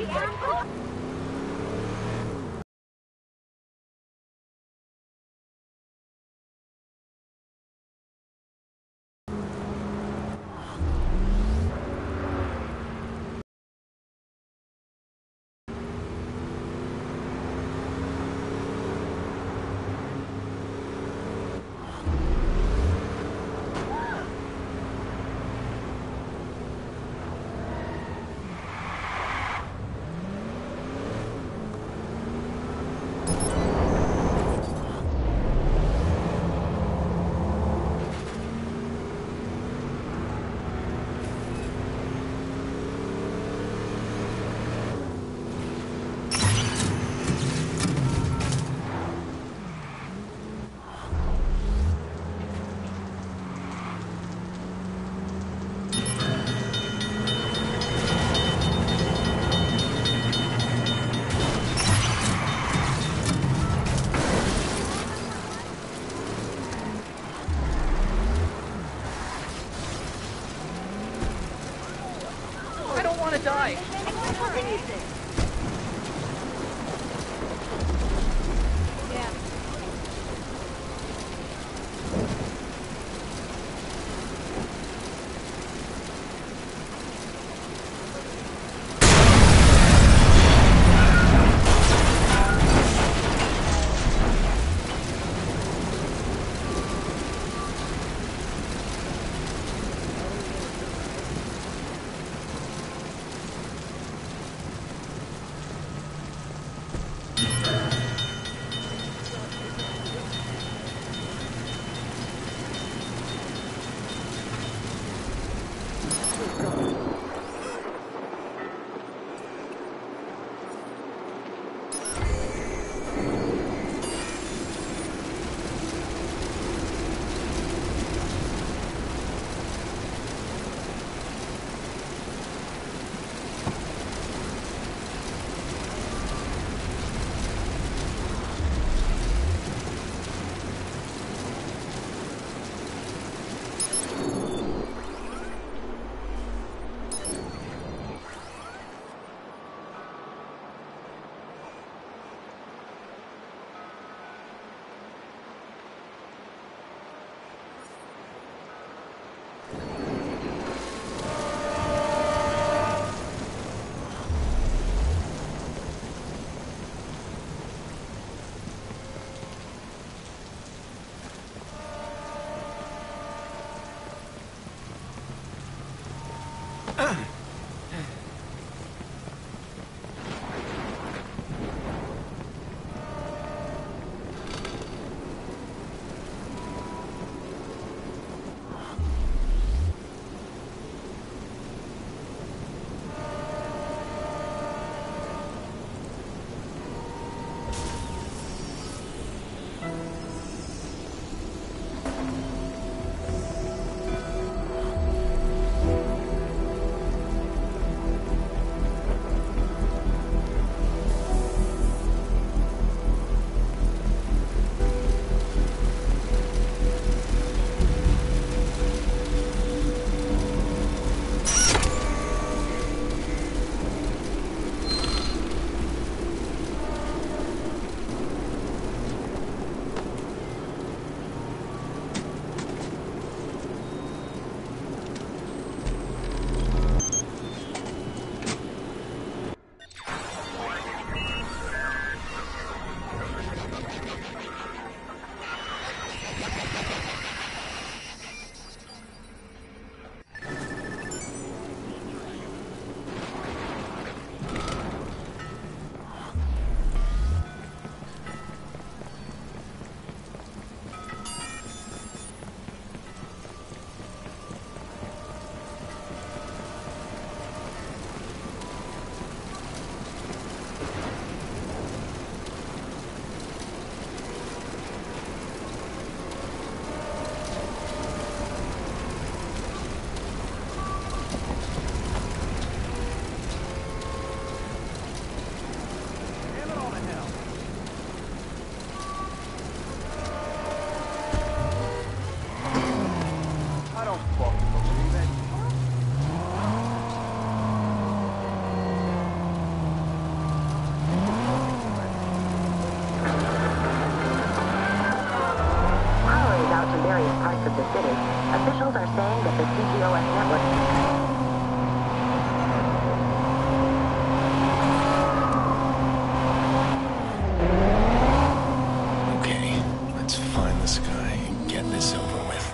Die! City. Officials are saying that the CTOS network... Okay, let's find this guy and get this over with.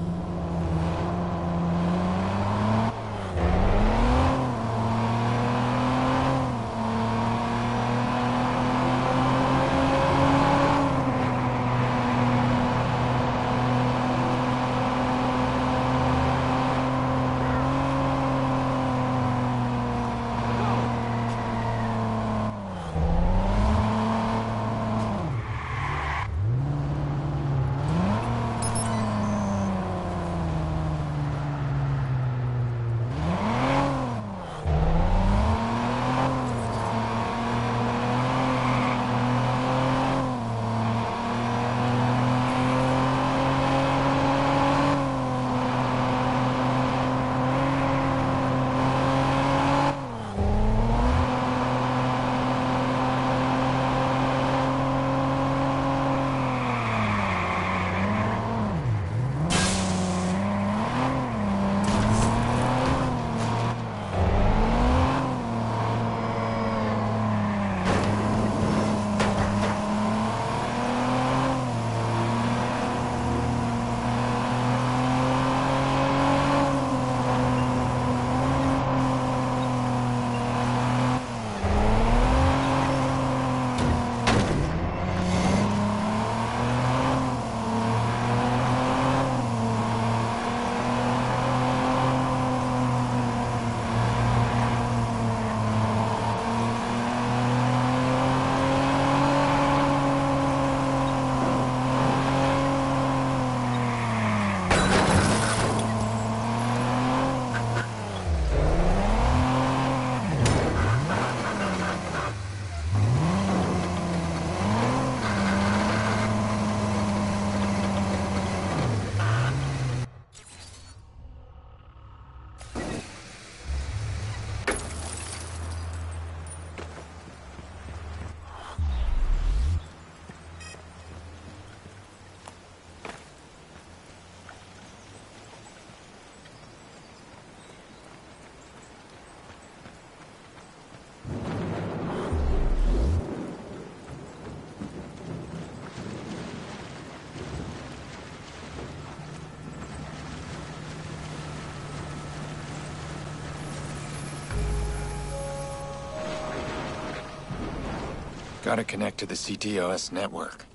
Gotta connect to the CTOS network.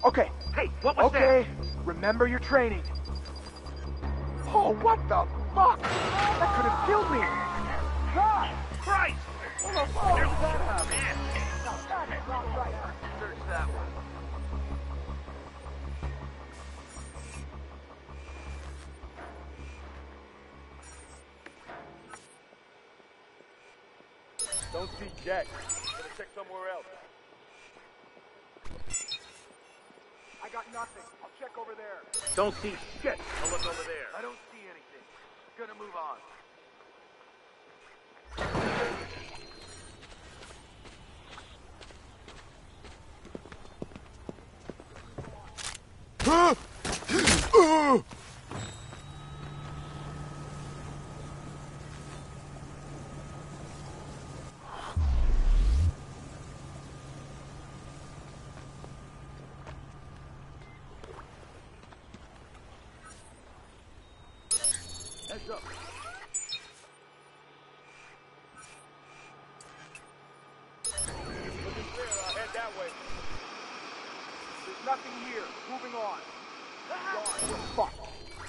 Okay. Hey, what was that? Okay. Remember your training. Oh, what the fuck? That could have killed me. God! Christ! What the fuck There's did that happen? man. Now that's not right. Search that one. Don't see Jack. Gonna check somewhere else. I got nothing. I'll check over there. Don't see shit. I'll look over there. I don't see anything. Gonna move on. Heads up. Looking clear. I'll head that way. There's nothing here. Moving on. Gone. We're fucked.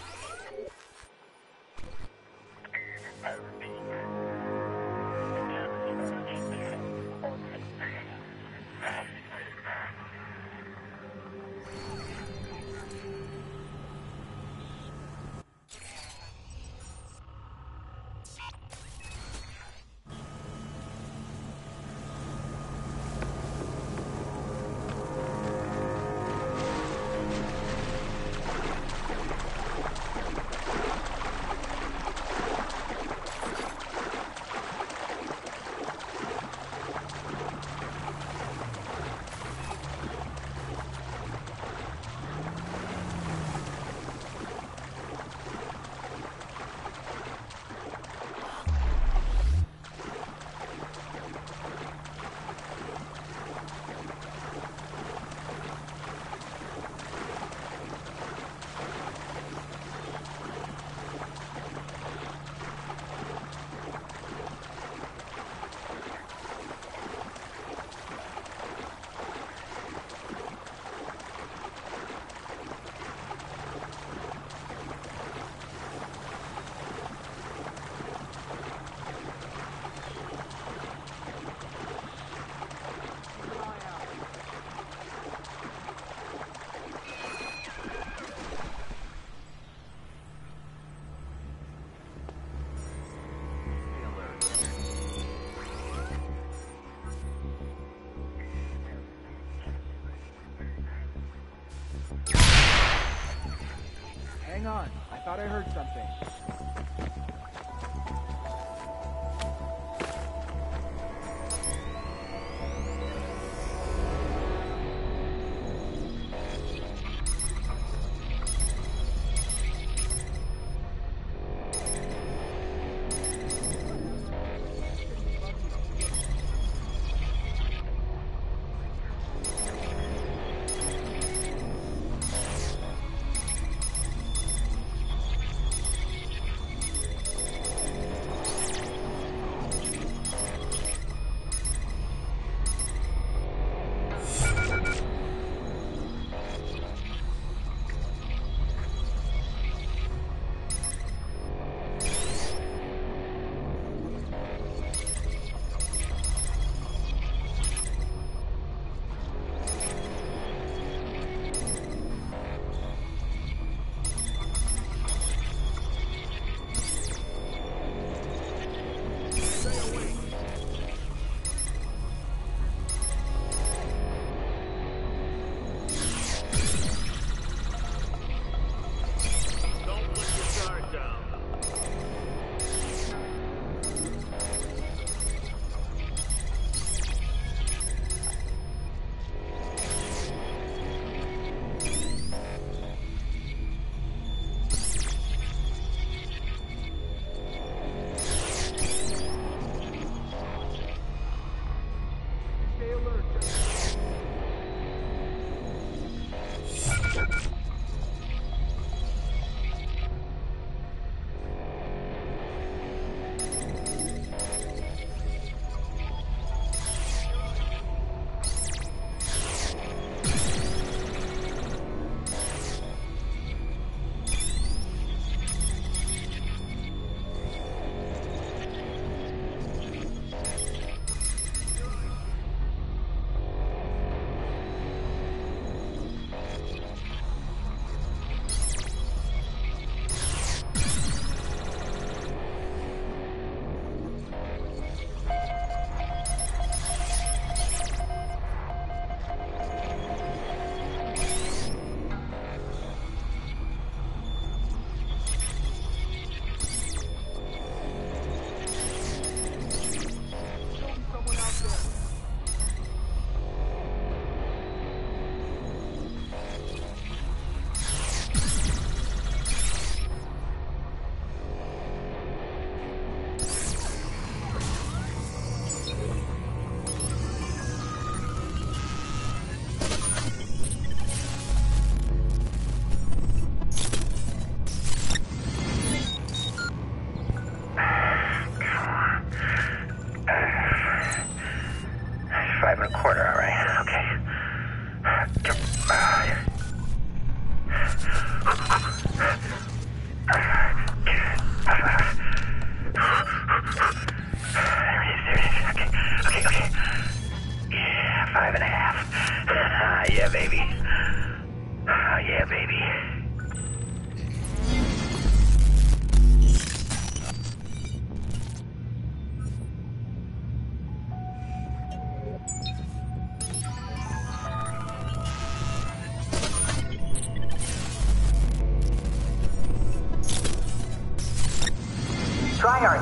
Hang on. I thought I heard something.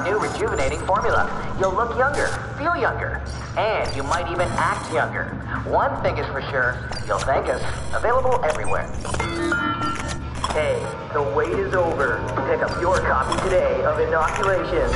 new rejuvenating formula. You'll look younger, feel younger, and you might even act younger. One thing is for sure, you'll thank us. Available everywhere. Hey, the wait is over. Pick up your copy today of Inoculation.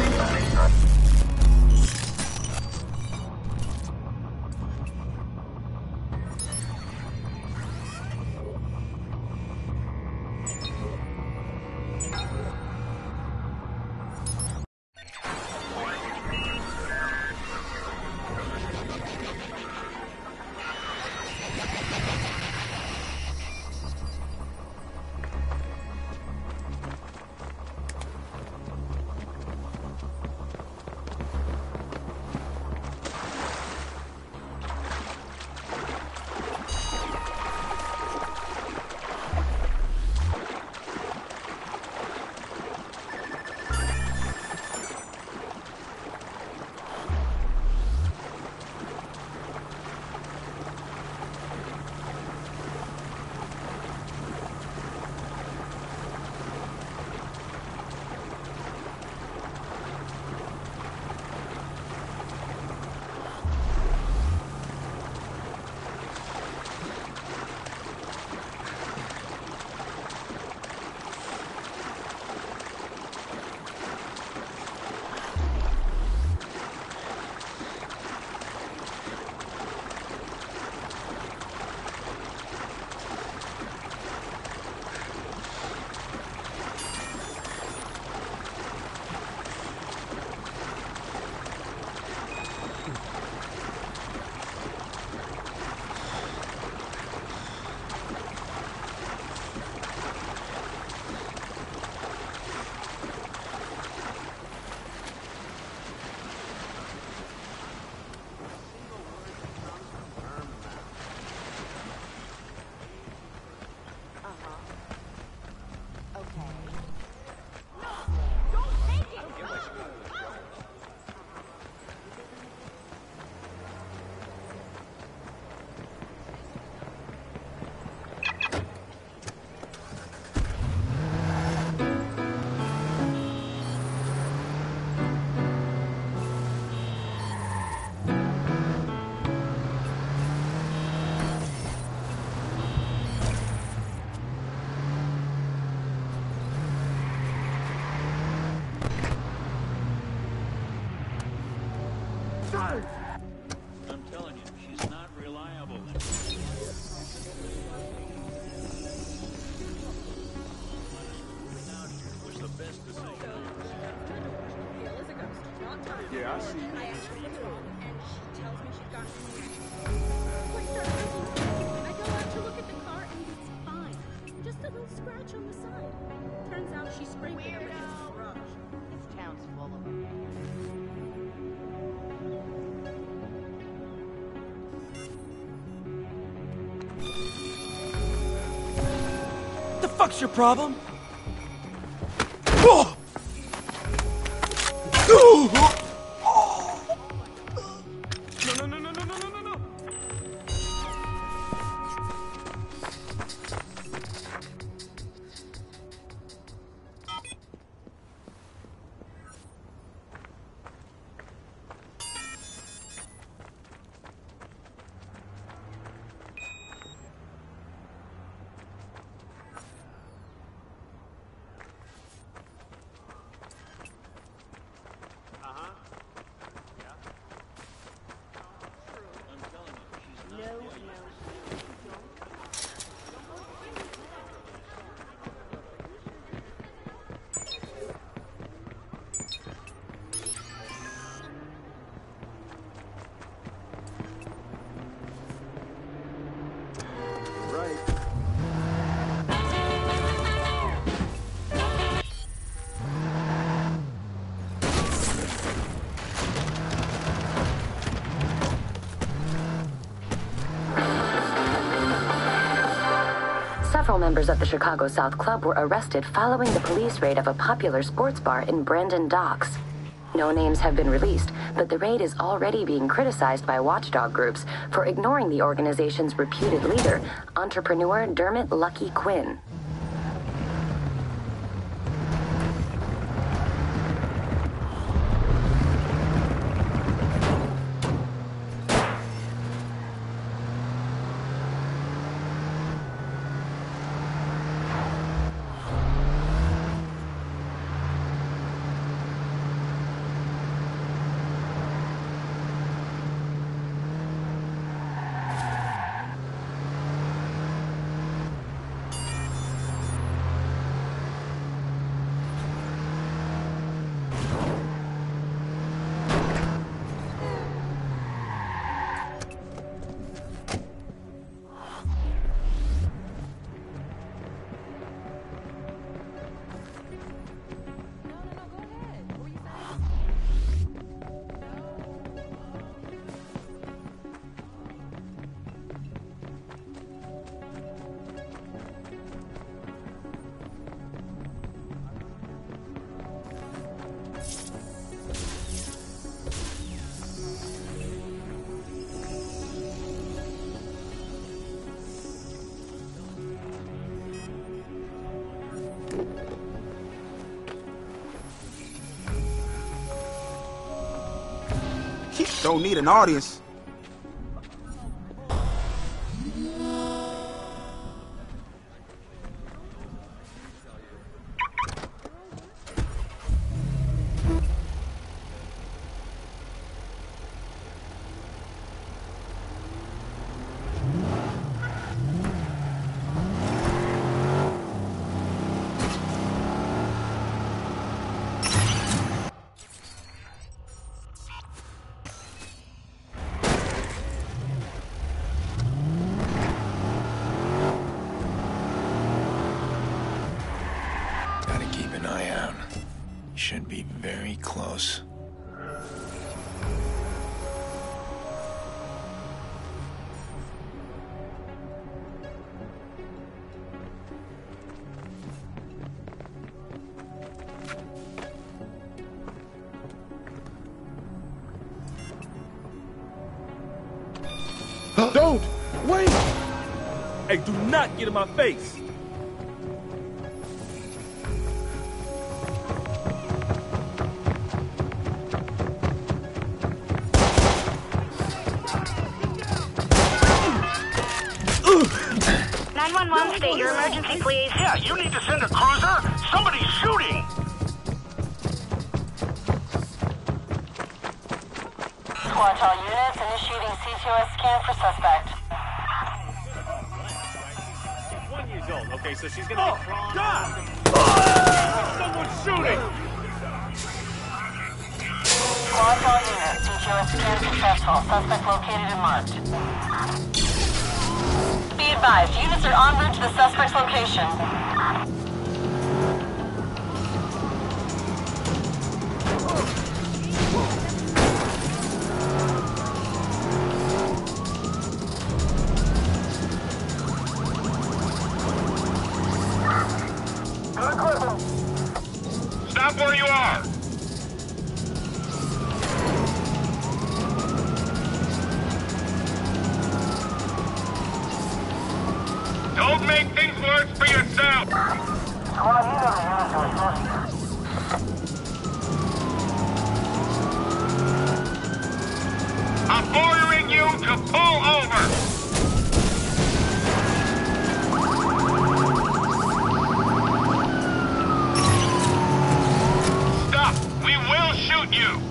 I'm telling you, she's not reliable. Was the best decision. Yeah, I see. I asked her what's wrong, and she tells me she's got what's the urgency? I go out to look at the car, and it's fine. Just a little scratch on the side. Turns out she sprayed it in the garage. This town's full of them. The fuck's your problem? Oh! No. Several members of the Chicago South Club were arrested following the police raid of a popular sports bar in Brandon Docks. No names have been released, but the raid is already being criticized by watchdog groups for ignoring the organization's reputed leader, entrepreneur Dermot Lucky Quinn. Don't need an audience. Should be very close. Don't! Wait! Hey, do not get in my face! State your emergency, please. Yeah, you need to send a cruiser? Somebody's shooting! Squad to all units, initiating CTOS scan for suspect. 1 year old. Okay, so she's gonna be crawling. God! Someone's shooting! Squad to all units, CTOS scan successful. Suspect located and marked. Be advised, units are en route to the suspect's location. Stop where you are! Don't make things worse for yourself! I'm ordering you to pull over! Stop! We will shoot you!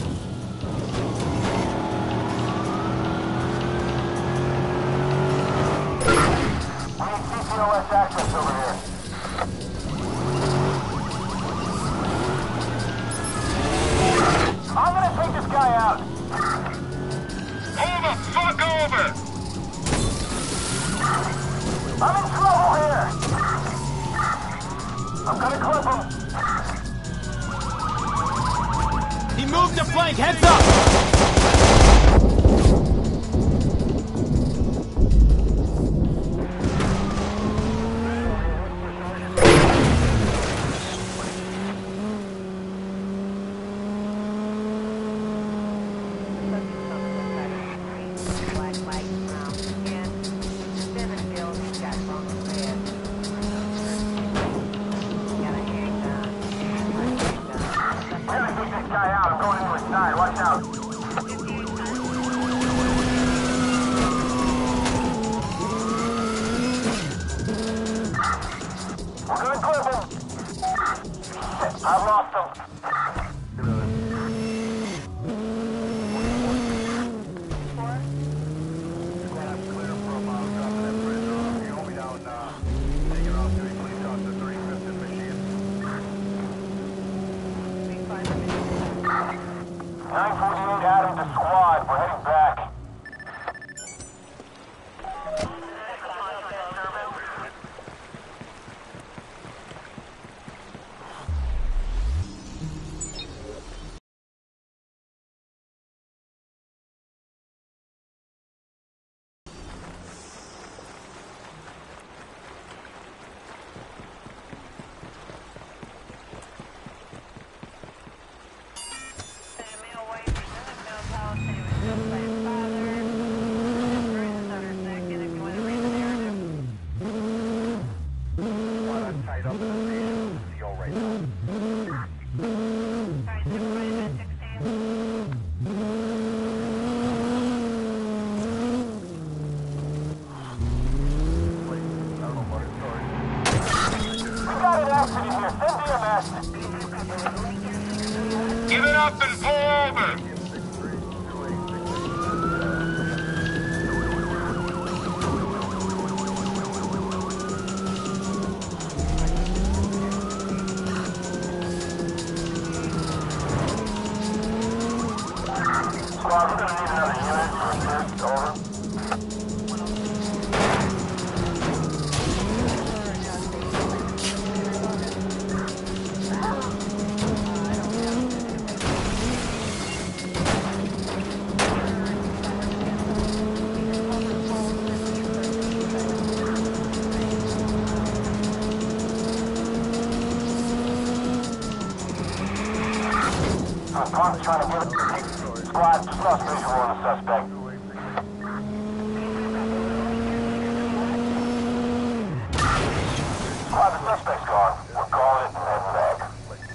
CTOS access over here. I'm gonna take this guy out. Pull the fuck over! I'm in trouble here. I'm gonna clip him. He moved the flank, heads up! Watch out. We're gonna clip him. Shit, I've lost him. Adam to squad. We're heading back. Thank you. we're gonna need another unit to assist. Over. Park's trying to get it. Squad, just lost visual on the suspect. Squad, the suspect's gone. We're calling it and heading back.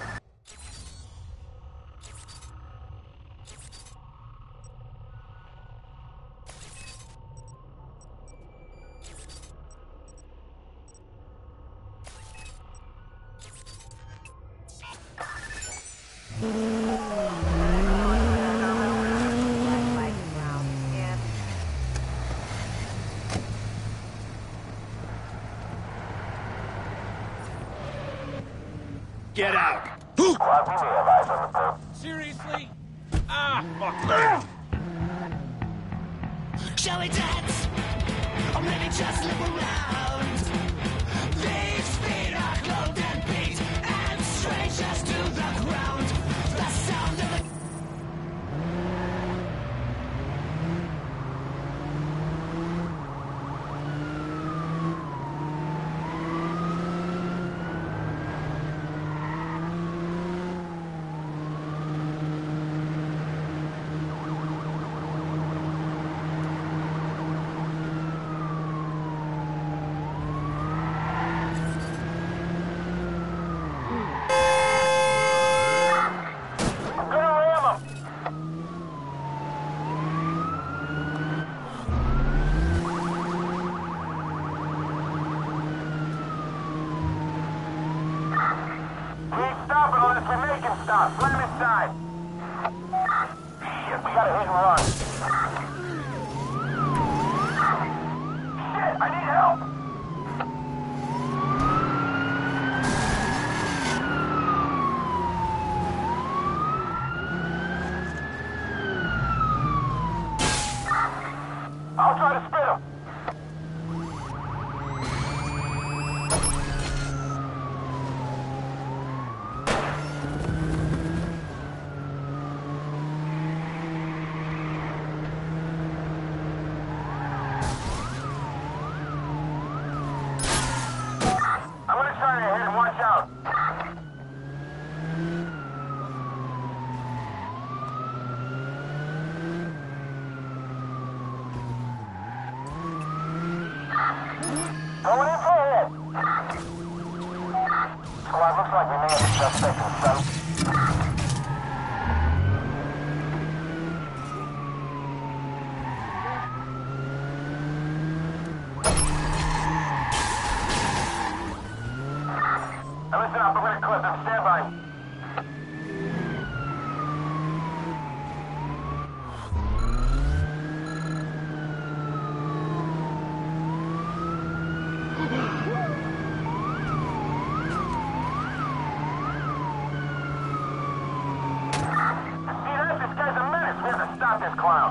Get out! Squad, we may have eyes on the perp. Seriously? Ah, fuck. Shall we dance? Or maybe just look around? These feet are clothed and beat, and strangers to the ground. The sound of the... Stop. Let him inside. Shit, we gotta hit and run. Shit, I need help. I'll try to spit him. Going in for a hit. Squad, looks like we may have a suspect in sight. Now listen up, we're gonna clip him. Stand by. Stop this clown.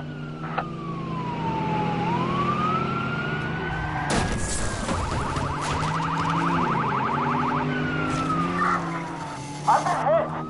I've been hit.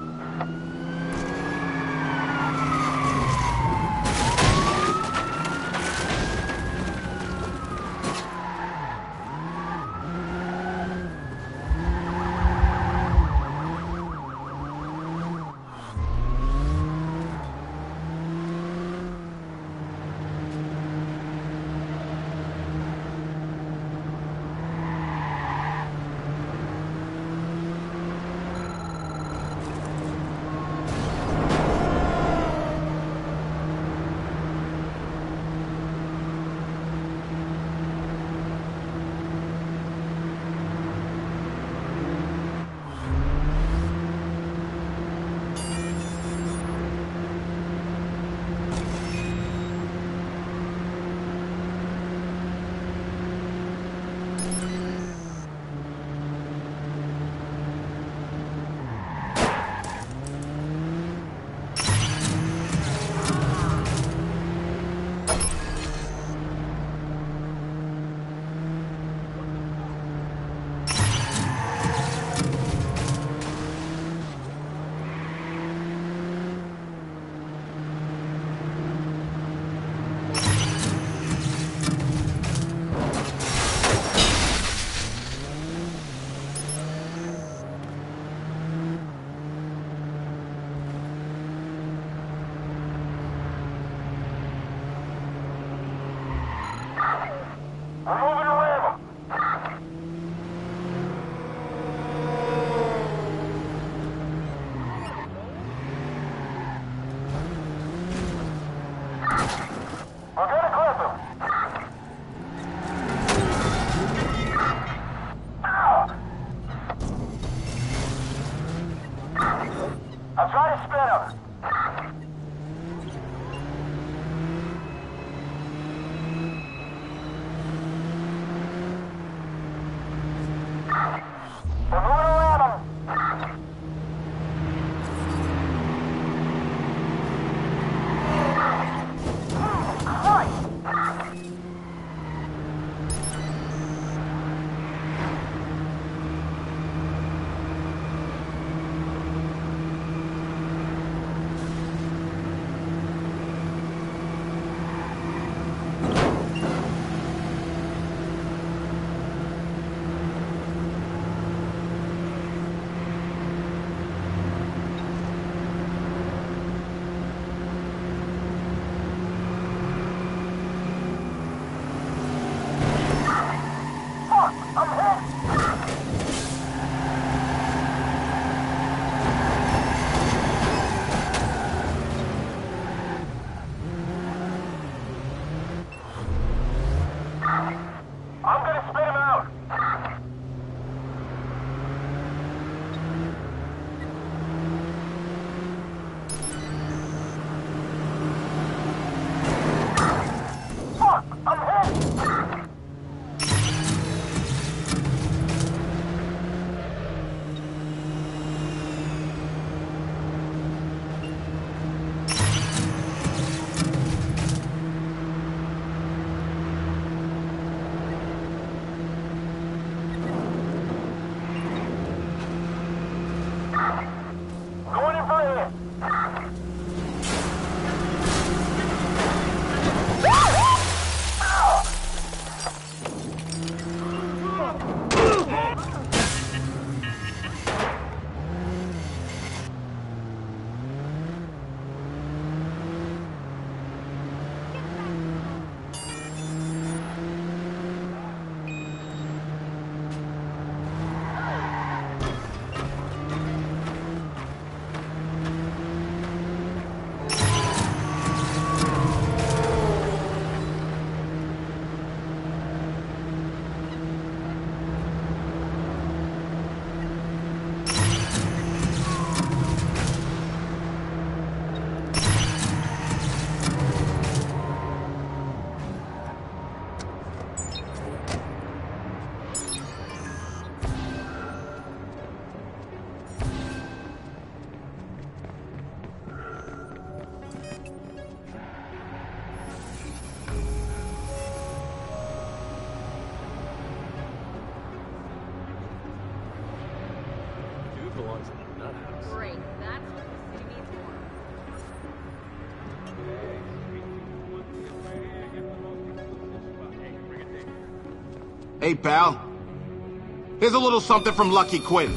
Hey, pal. Here's a little something from Lucky Quinn.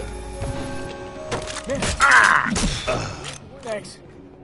Thanks.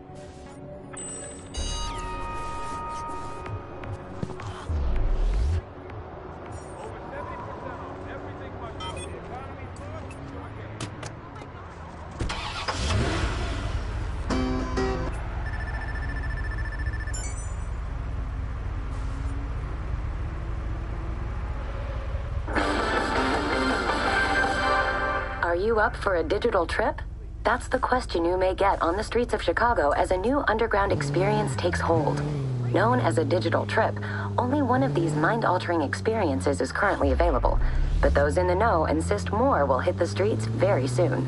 Are you up for a digital trip? That's the question you may get on the streets of Chicago as a new underground experience takes hold. Known as a digital trip, only one of these mind-altering experiences is currently available, but those in the know insist more will hit the streets very soon.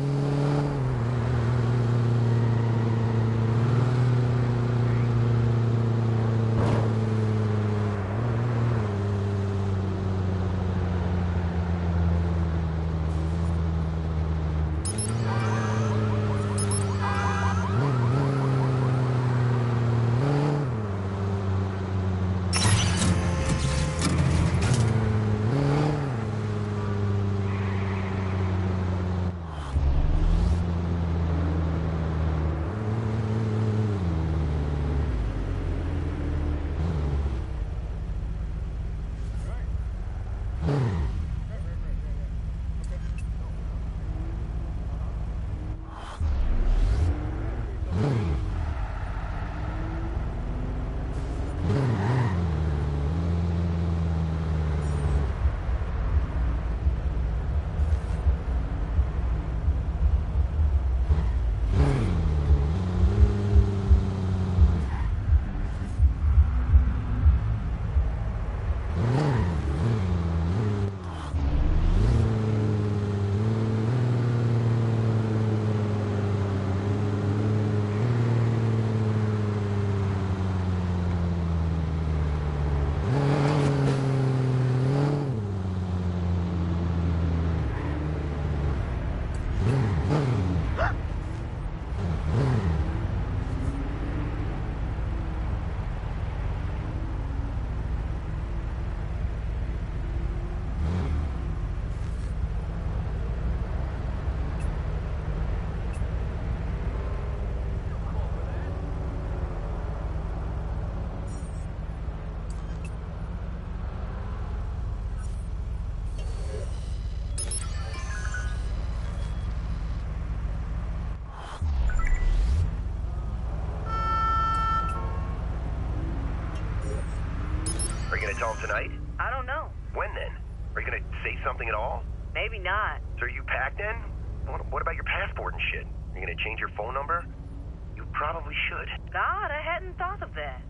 Tell him tonight? I don't know. When then? Are you gonna say something at all? Maybe not. So are you packed in? What about your passport and shit? Are you gonna change your phone number? You probably should. God, I hadn't thought of that.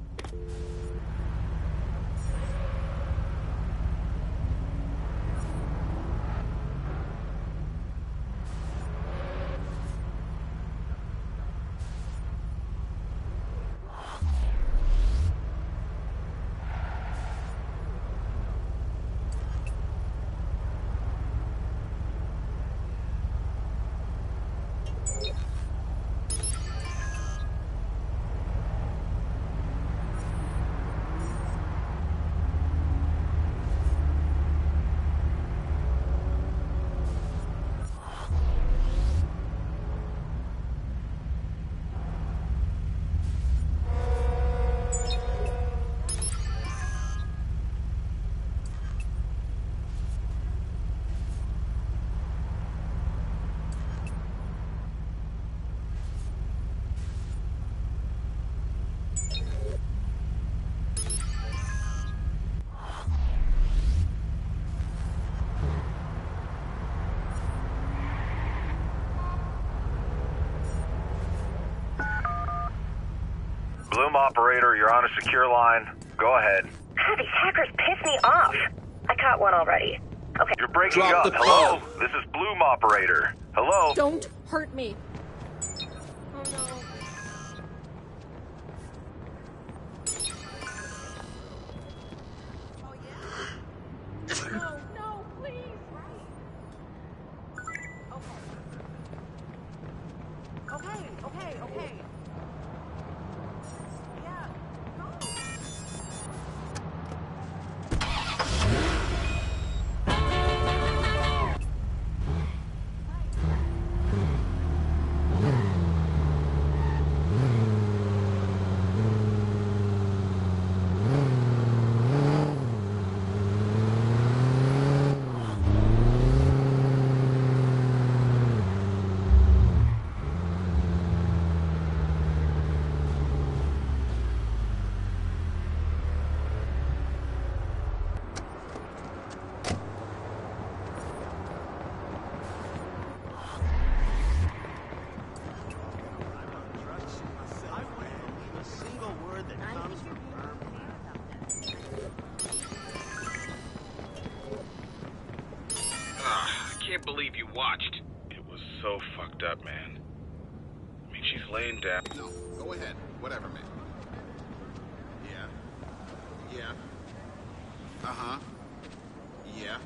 Bloom operator, you're on a secure line. Go ahead. God, these hackers piss me off. I caught one already. Okay. You're breaking Drop up. the Hello? call. This is Bloom operator. Hello? Don't hurt me. Oh no. No, no, please. Okay, okay, okay. Yeah. No. can't believe you watched. It was so fucked up, man. I mean, she's laying down. No, go ahead. Whatever, man. Yeah. Yeah. Uh-huh. Yeah.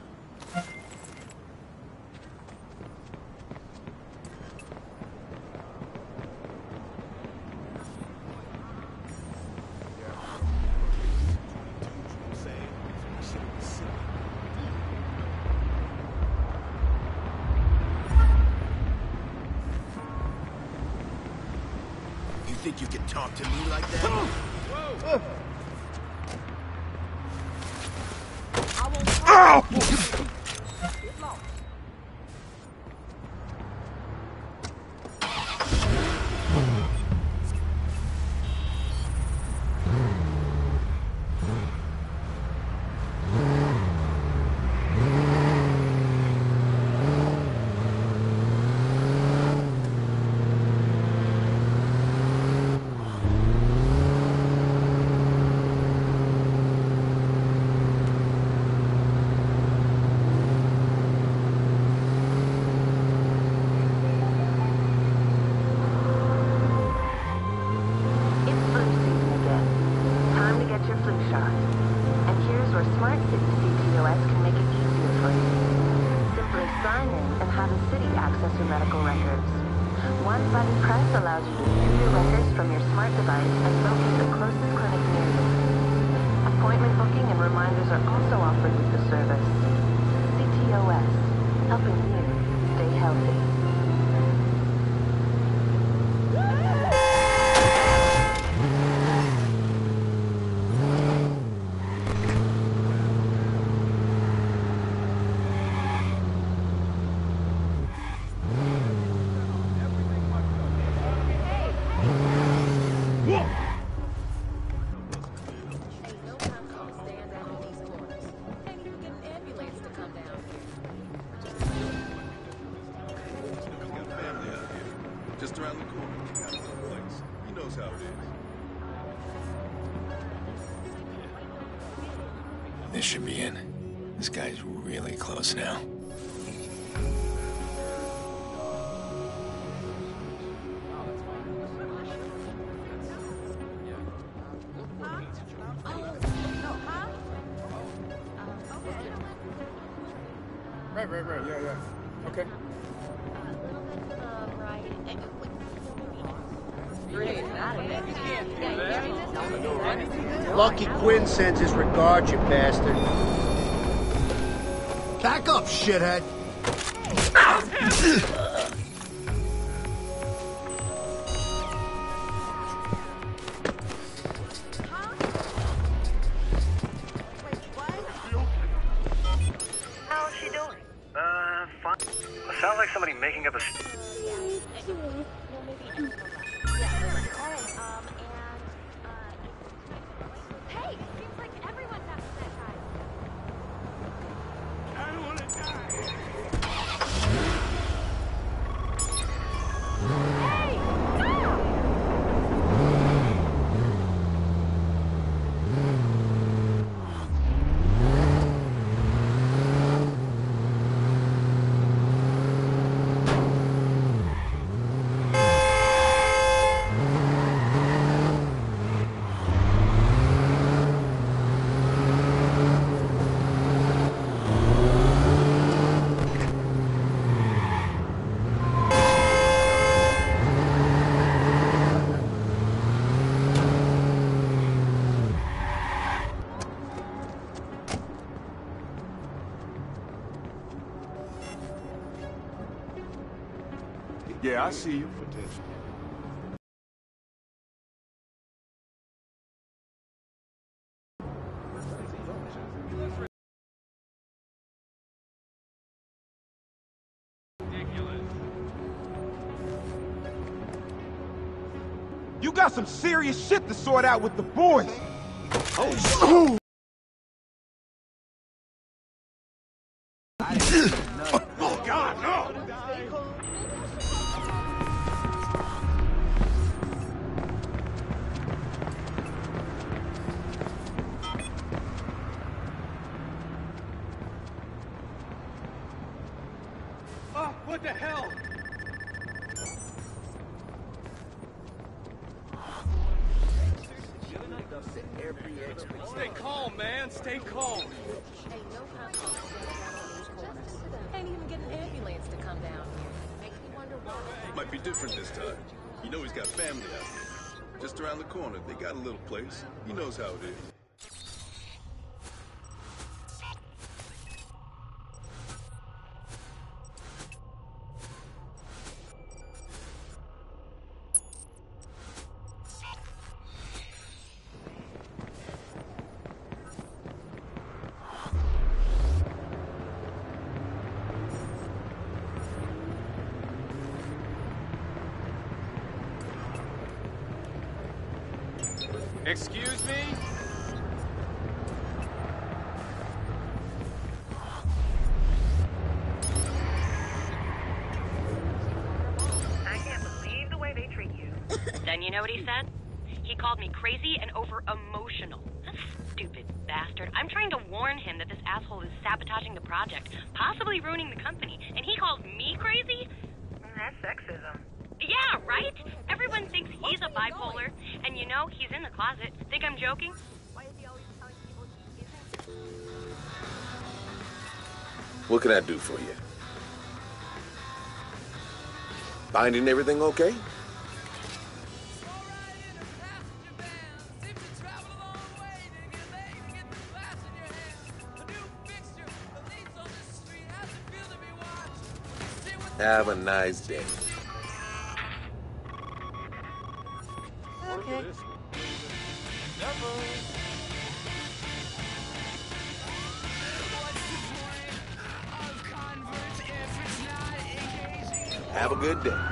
You think you can talk to me like that? Whoa! Ow! Just around the corner. Got a little place. He knows how it is. This should be it. This guy's really close now. Right. Yeah. Okay. Lucky Quinn sends his regards, you bastard. Back up, shithead! How's she doing? Fine. Sounds like somebody making up a... Hey, seems like everyone's after that guy. I don't want to die. Hey, stop! Yeah, I see you. You got some serious shit to sort out with the boys. Oh, oh God, no! What the hell? Stay calm, man. Stay calm. Can't even get an ambulance to come down here. Makes me wonder why. Might be different this time. You know he's got family out there. Just around the corner, they got a little place. He knows how it is. Excuse me? I can't believe the way they treat you. Then you know what he said? He called me crazy and over-emotional. That stupid bastard. I'm trying to warn him that this asshole is sabotaging the project, possibly ruining the company, and he calls me crazy? That's sexism. Yeah, right? Everyone thinks he's a bipolar, and you know, he's in the closet. Think I'm joking? Why is he always telling people he isn't? What can I do for you? Finding everything okay? Have a nice day. Okay. Have a good day.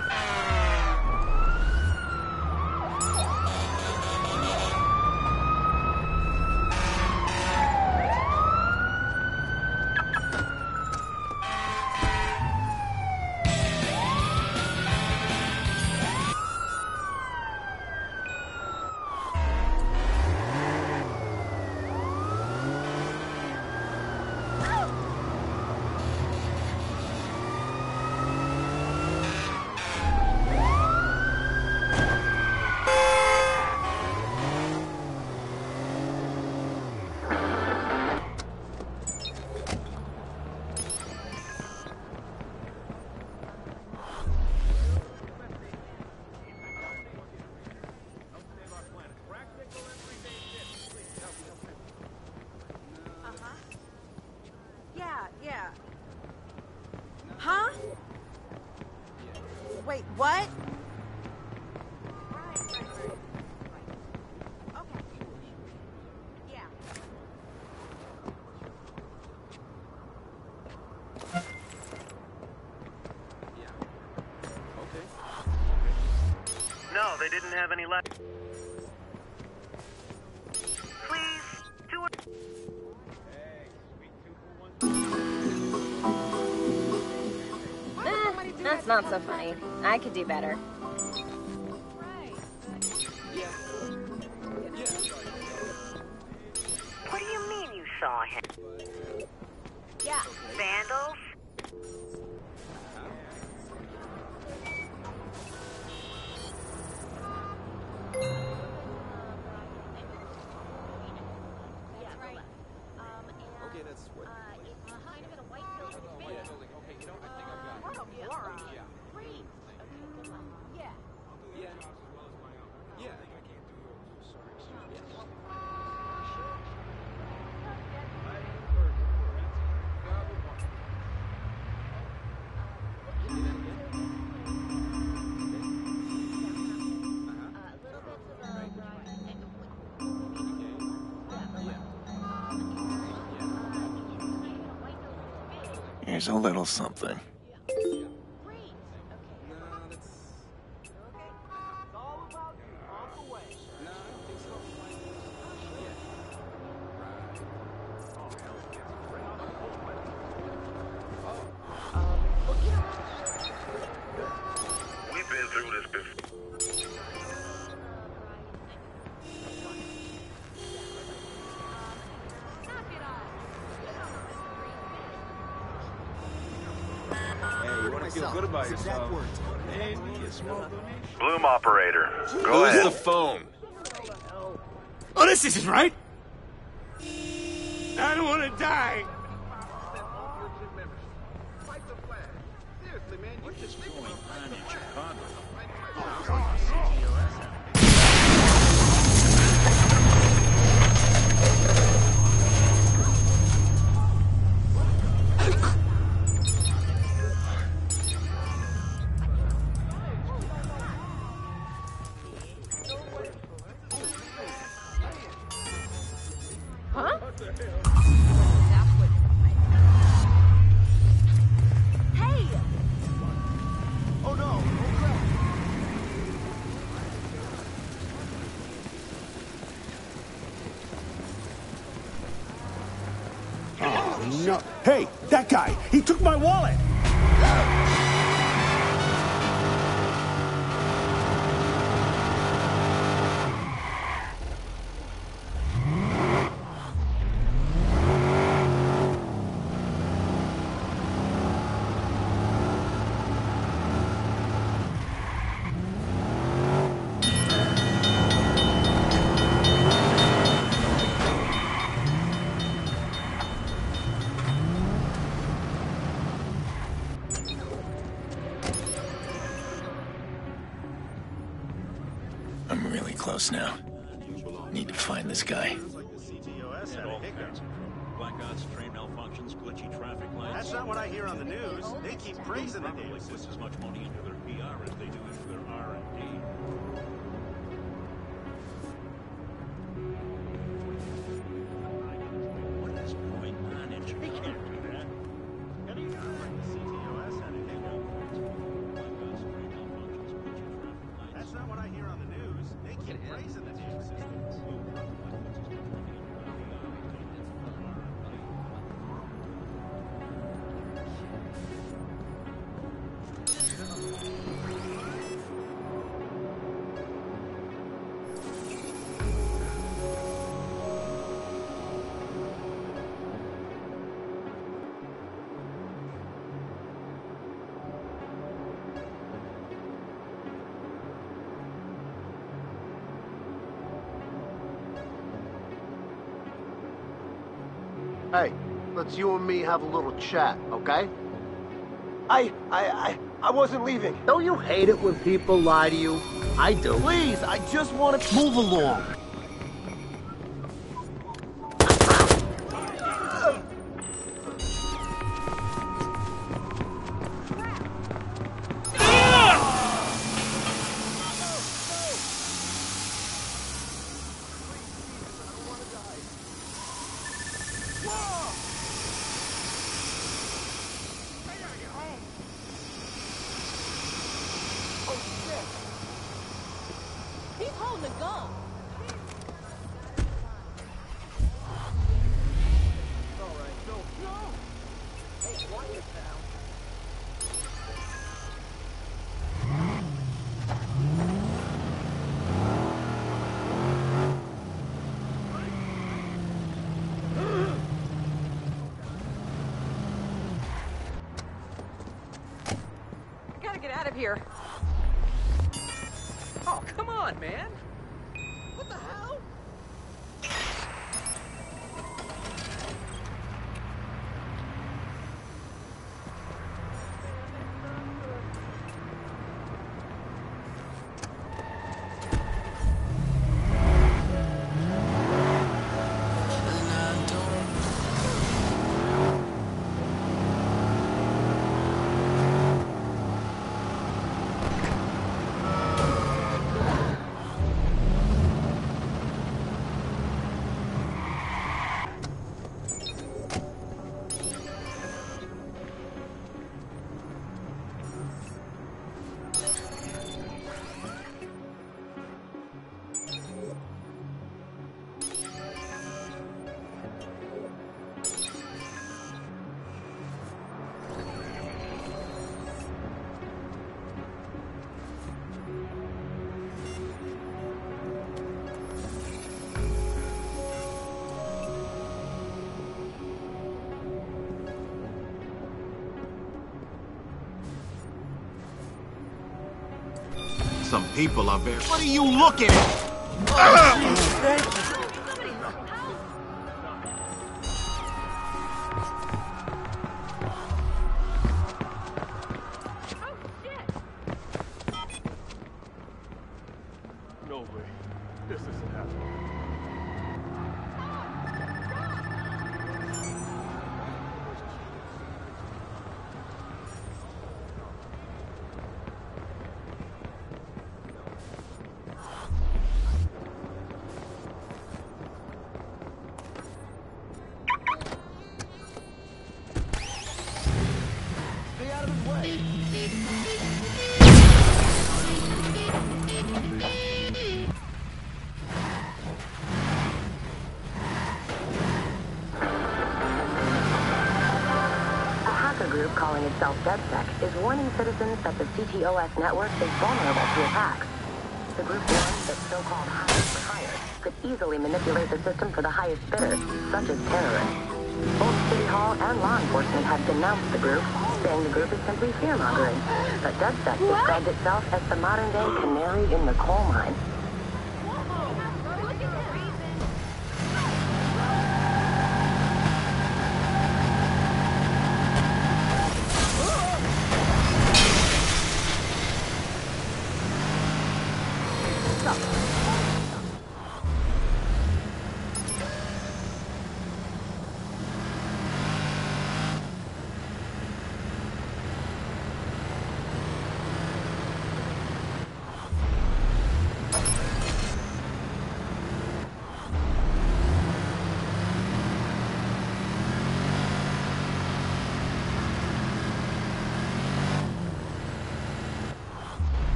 Yeah. Huh? Wait, what? Okay. Yeah. No, they didn't have any left. Please, do it. That's not so funny. I could do better. What do you mean you saw him? Yeah. Vandals? Okay, that's what. It's kind of in a white building. White building. Okay, you know, I think I've got it. What a moron. Yeah. Great. Yeah. Yeah. Yeah. Here's a little something. We've been through this before. feel good about yourself. Maybe a small donation. Bloom operator. Go Lose ahead. the phone. Oh, this isn't right. I don't want to die. What is going on in Chicago? Huh? Hey! Oh no! Oh crap! Oh, no. Hey, that guy! He took my wallet! I'm really close now. Need to find this guy. Blackouts, train malfunctions, glitchy traffic lights. That's not what I hear on the news. They keep praising the Probably news. puts as much money into their PR as they do into their R&D. What is going on in Chicago? They can't do that. How do you know like the CTOS had anything else? Blackouts, train malfunctions, glitchy traffic lights. That's not what I hear on the news. They keep praising the news. Hey, let's you and me have a little chat, okay? I wasn't leaving. Don't you hate it when people lie to you? I do. Please, I just want to Move along. He's holding a gun. I gotta get out of here. Oh, come on, man. What the hell? Some people are very... What are you looking at? No way. This isn't happening. Stay out of his way. A hacker group calling itself DedSec is warning citizens that the CTOS network is vulnerable to attacks. The group warns that so-called hackers for hire could easily manipulate the system for the highest bidder, such as terrorists. Both City Hall and law enforcement have denounced the group, saying the group is simply fear-mongering. But DedSec described itself as the modern-day canary in the coal mine.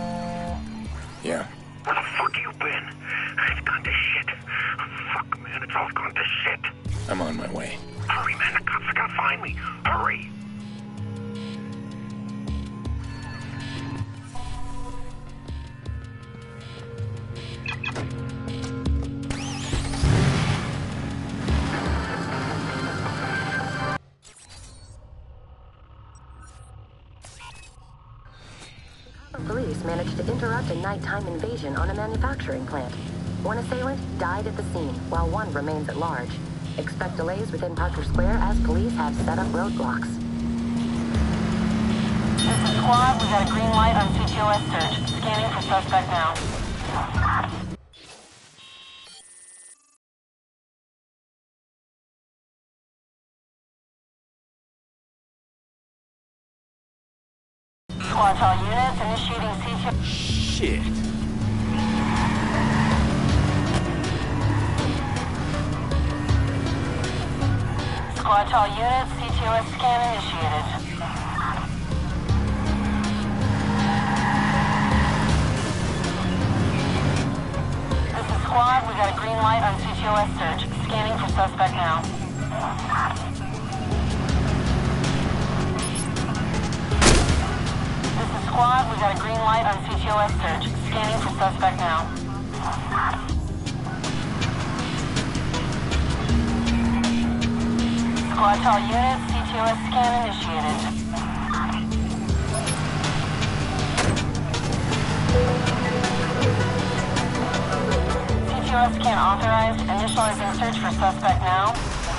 Yeah. Where the fuck you been? It's gone to shit. Fuck, man, it's all gone to shit. I'm on my way. Hurry, man, the cops are gonna find me. Hurry! Police managed to interrupt a nighttime invasion on a manufacturing plant. One assailant died at the scene, while one remains at large. Expect delays within Parker Square as police have set up roadblocks. This is Squad. We got a green light on CTOS search. Scanning for suspect now. Squad to all units, initiating CTOS. Shit. Squad to all units, CTOS scan initiated. This is Squad. We got a green light on CTOS search. Scanning for suspect now. This is Squad. We got a green light on CTOS search. Scanning for suspect now. Squad to all units, CTOS scan initiated. CTOS scan authorized. Initializing search for suspect now.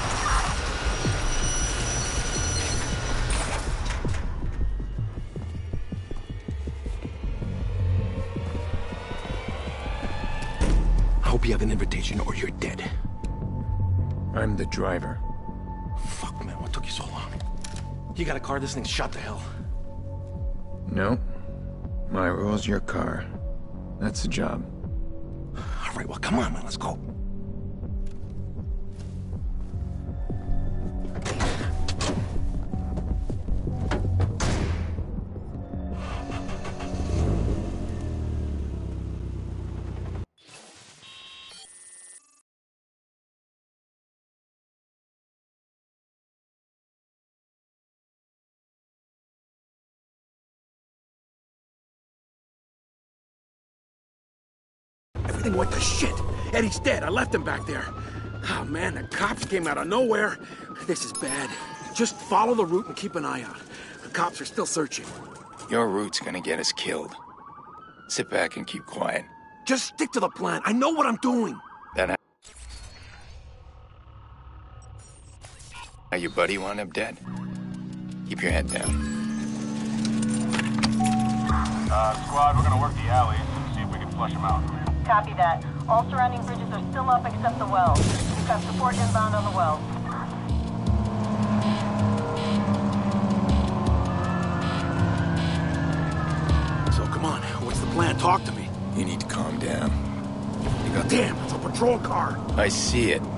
I hope you have an invitation or you're dead. I'm the driver. Fuck, man, what took you so long? You got a car, this thing's shot to hell. No. My rule's your car. That's the job. All right, well, come on, man, let's go. Everything went to shit. Eddie's dead. I left him back there. Oh, man, the cops came out of nowhere. This is bad. Just follow the route and keep an eye out. The cops are still searching. Your route's gonna get us killed. Sit back and keep quiet. Just stick to the plan. I know what I'm doing. Then how your buddy wound up dead? Keep your head down. Squad, we're gonna work the alleys, see if we can flush them out. Copy that. All surrounding bridges are still up except the wells. We've got support inbound on the wells. So come on, what's the plan? Talk to me. You need to calm down. Damn, it's a patrol car. I see it.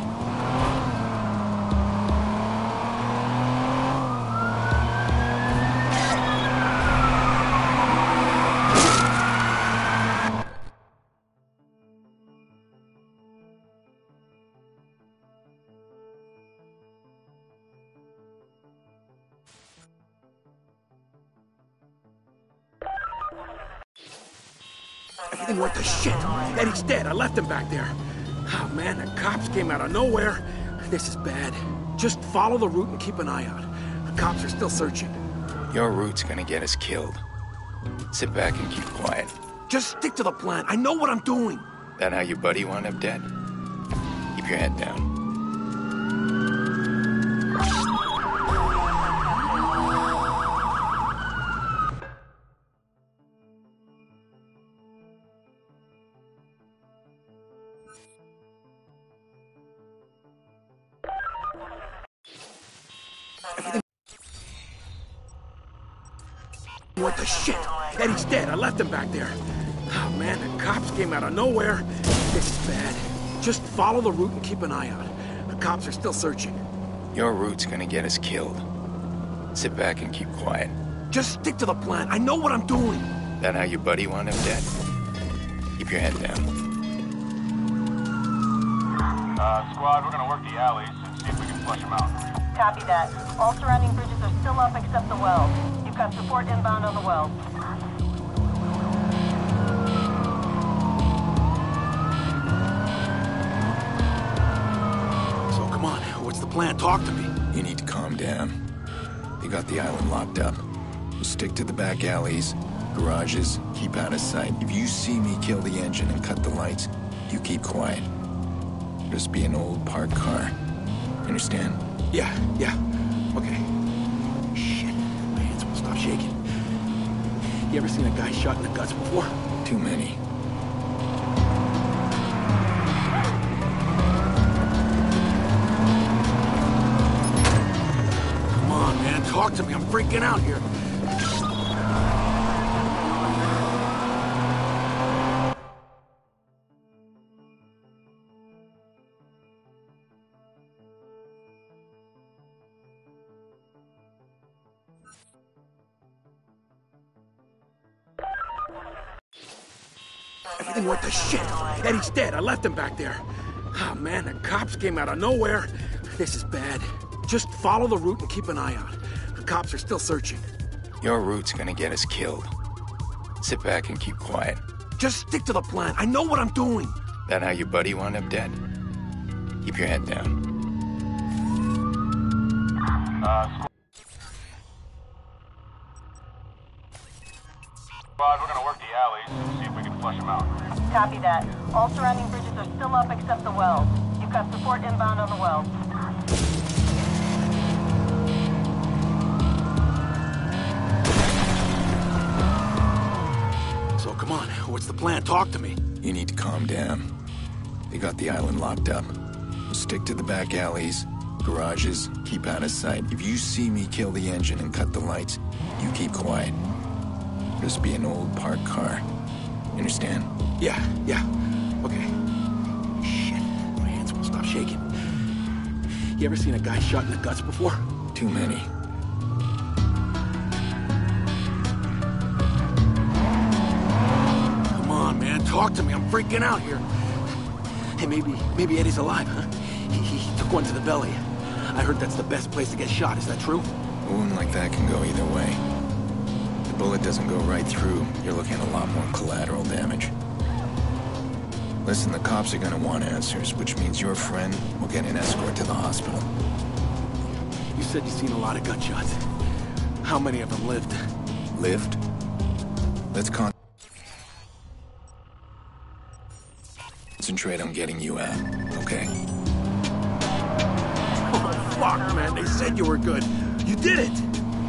Everything went to shit. Eddie's dead. I left him back there. Oh, man, the cops came out of nowhere. This is bad. Just follow the route and keep an eye out. The cops are still searching. Your route's gonna get us killed. Sit back and keep quiet. Just stick to the plan. I know what I'm doing. That how your buddy wound up dead? Keep your head down. What the shit? Eddie's dead. I left him back there. Oh, man, the cops came out of nowhere. This is bad. Just follow the route and keep an eye out. The cops are still searching. Your route's gonna get us killed. Sit back and keep quiet. Just stick to the plan. I know what I'm doing. That how your buddy wound up dead? Keep your head down. Squad, we're gonna work the alleys and see if we can flush them out. Copy that. All surrounding bridges are still up except the wells. You've got support inbound on the wells. So come on, what's the plan? Talk to me. You need to calm down. They got the island locked up. You stick to the back alleys, garages, keep out of sight. If you see me kill the engine and cut the lights, you keep quiet. Just be an old parked car. Understand? Yeah. Okay. Shit, my hands won't stop shaking. You ever seen a guy shot in the guts before? Too many. Come on, man, talk to me. I'm freaking out here. Everything went to shit. Eddie's dead. I left him back there. Oh, man, the cops came out of nowhere. This is bad. Just follow the route and keep an eye out. The cops are still searching. Your route's gonna get us killed. Sit back and keep quiet. Just stick to the plan. I know what I'm doing. That how your buddy wound up dead? Keep your head down. Squad, we're gonna work the alleys and see if we can flush them out. Copy that. All surrounding bridges are still up except the wells. You've got support inbound on the wells. So come on, what's the plan? Talk to me. You need to calm down. They got the island locked up. You stick to the back alleys, garages, keep out of sight. If you see me kill the engine and cut the lights, you keep quiet. Just be an old parked car. Understand? Yeah. Okay. Shit, my hands won't stop shaking. You ever seen a guy shot in the guts before? Too many. Come on, man, talk to me. I'm freaking out here. Hey, maybe Eddie's alive, huh? He took one to the belly. I heard that's the best place to get shot. Is that true? A wound like that can go either way. The bullet doesn't go right through, you're looking at a lot more collateral damage. Listen, the cops are gonna want answers, which means your friend will get an escort to the hospital. You said you've seen a lot of gunshots. How many of them lived? Lived? Let's concentrate on getting you out, okay? Oh, fuck, man, they said you were good. You did it!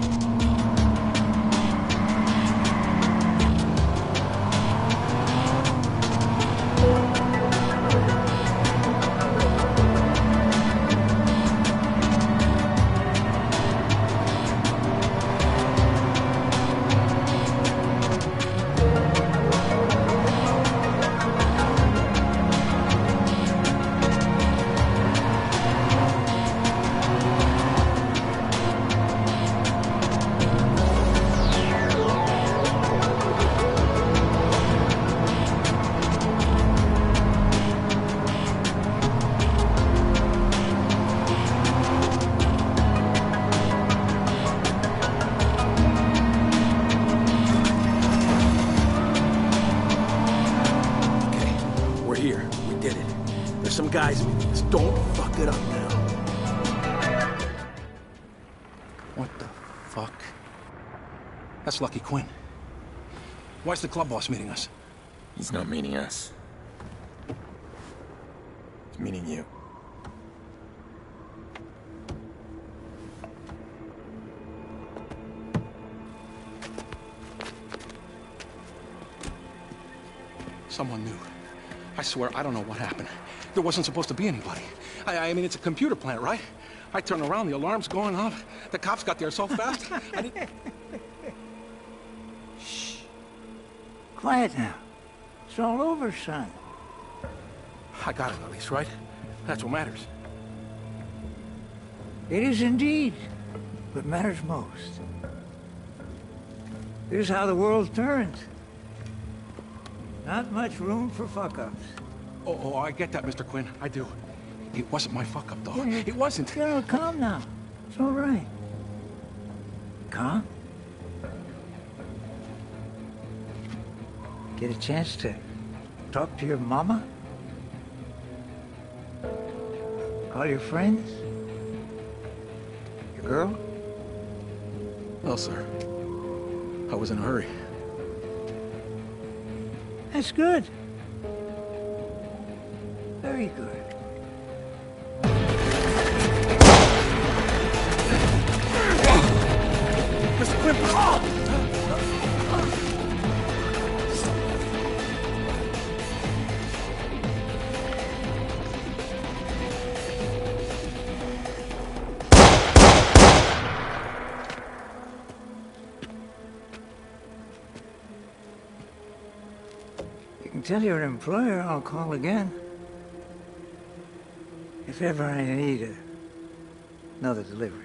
Guys, just don't fuck it up now. What the fuck? That's Lucky Quinn. Why's the club boss meeting us? He's not meeting us. He's meeting you. Someone knew. I swear, I don't know what happened. There wasn't supposed to be anybody. I mean, it's a computer plant, right? I turn around, the alarm's going off. The cops got there so fast. Shh. Quiet now. It's all over, son. I got it at least, right? That's what matters. It is indeed what matters most. This is how the world turns. Not much room for fuck-ups. Oh, I get that, Mr. Quinn. I do. It wasn't my fuck-up, though. It wasn't. General, calm now. It's all right. Calm? Get a chance to talk to your mama? Call your friends? Your girl? No, sir. I was in a hurry. That's good. Very good. Mr. Quimper! Tell your employer I'll call again. If ever I need another delivery.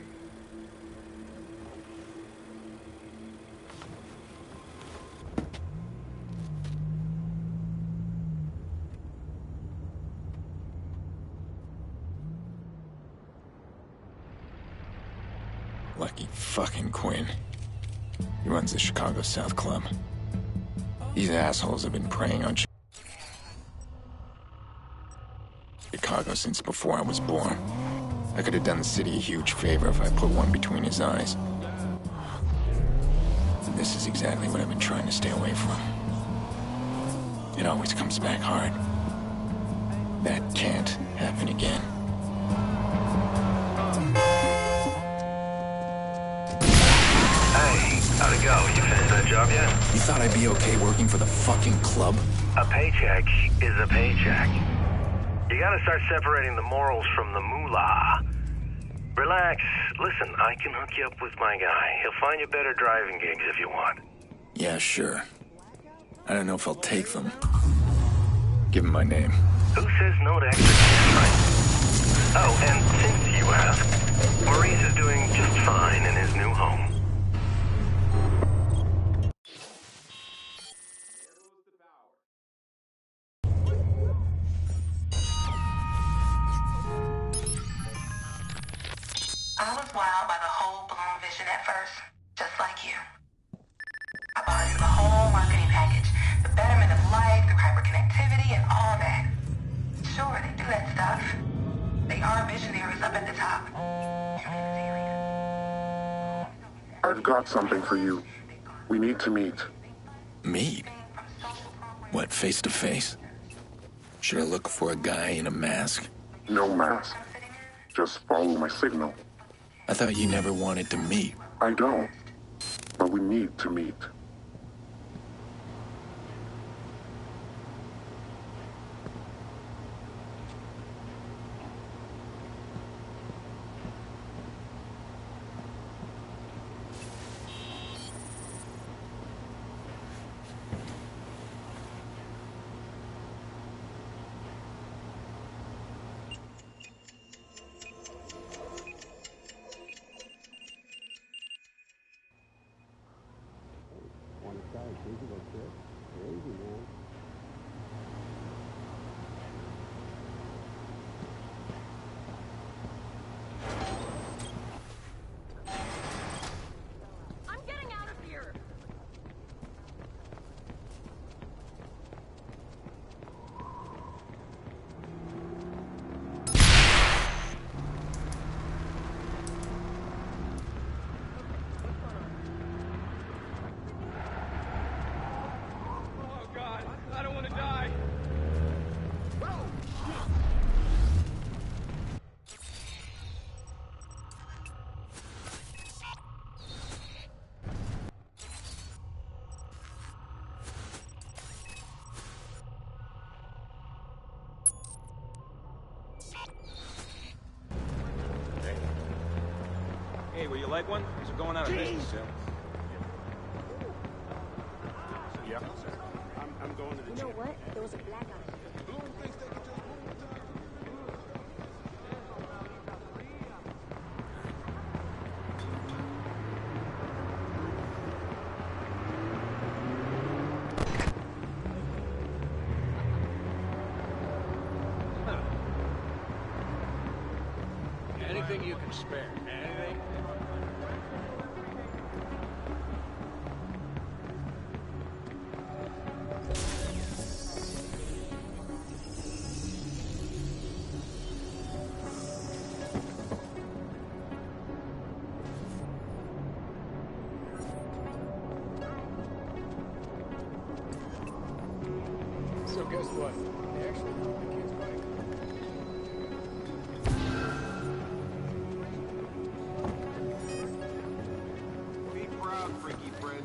Lucky fucking Quinn. He runs the Chicago South Club. These assholes have been preying on Chicago since before I was born. I could have done the city a huge favor if I put one between his eyes. And this is exactly what I've been trying to stay away from. It always comes back hard. That can't happen again. Hey, how'd it go? You finished that job yet? You thought I'd be okay working for the fucking club? A paycheck is a paycheck. You gotta start separating the morals from the moolah. Relax. Listen, I can hook you up with my guy. He'll find you better driving gigs if you want. Yeah, sure. I don't know if I'll take them. Give him my name. Who says no to extra cash, right? Oh, and since you asked, Maurice is doing just fine in his new home. I was wowed by the whole Bloom vision at first, just like you. I bought into the whole marketing package, the betterment of life through hyperconnectivity and all that. Sure, they do that stuff. They are visionaries up at the top. I've got something for you. We need to meet. Meet? What, face to face? Should I look for a guy in a mask? No mask. Just follow my signal. I thought you never wanted to meet. I don't. But we need to meet. Hey, will you like one? These are going out of business soon. Yeah. I'm going to the You know what? There was a black guy. you can spare? Anything? So guess what? They actually robbed the kid's bike. Be proud, Freaky Fred.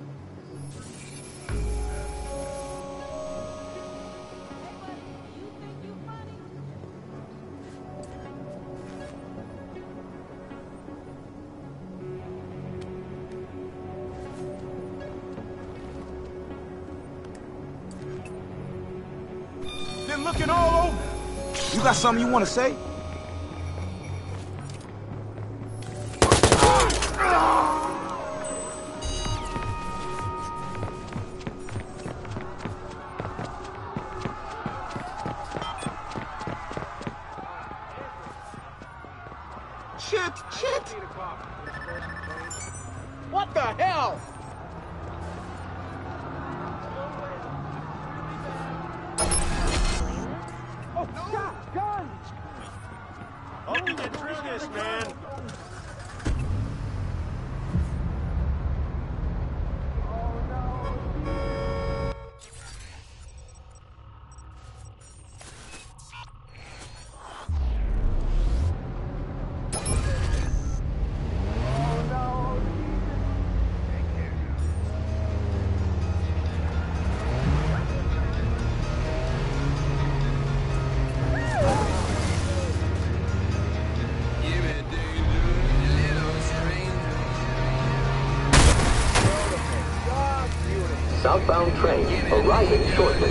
Been looking all over. You got something you want to say? Shit! What the hell? Oh, stop! Guns! Hope you get through this, man. Southbound train arriving shortly.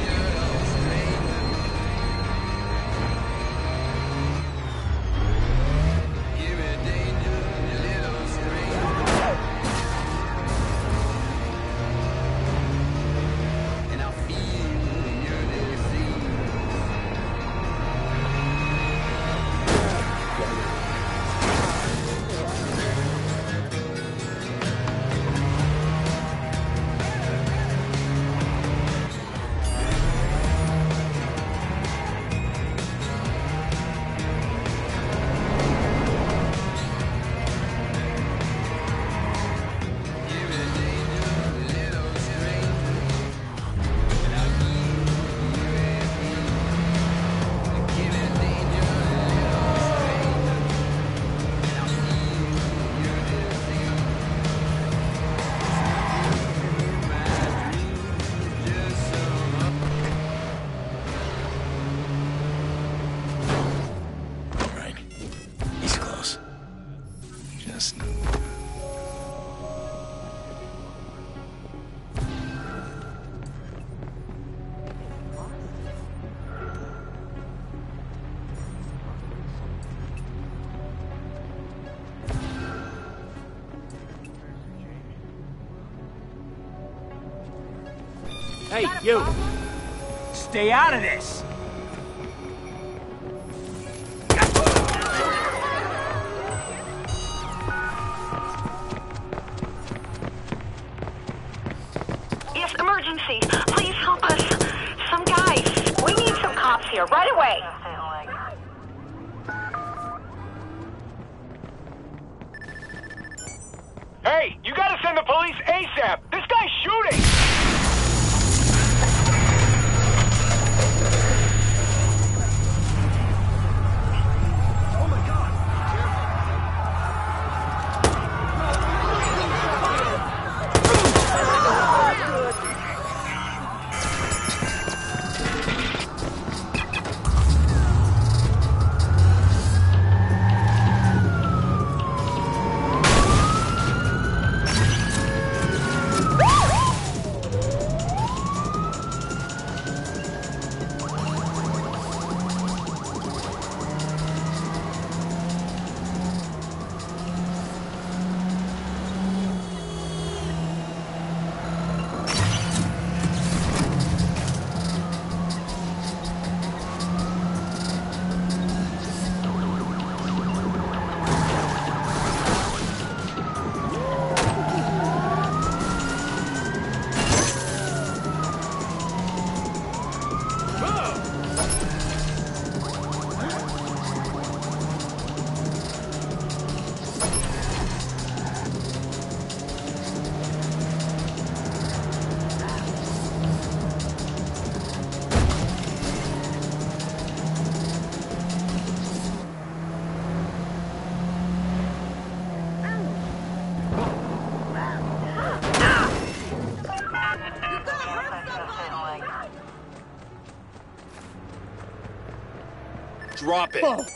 Hey, you! Stay out of this! Yes, emergency. Please help us. Some guys. We need some cops here right away. Hey, you gotta send the police ASAP! This guy's shooting! Drop it. Oh.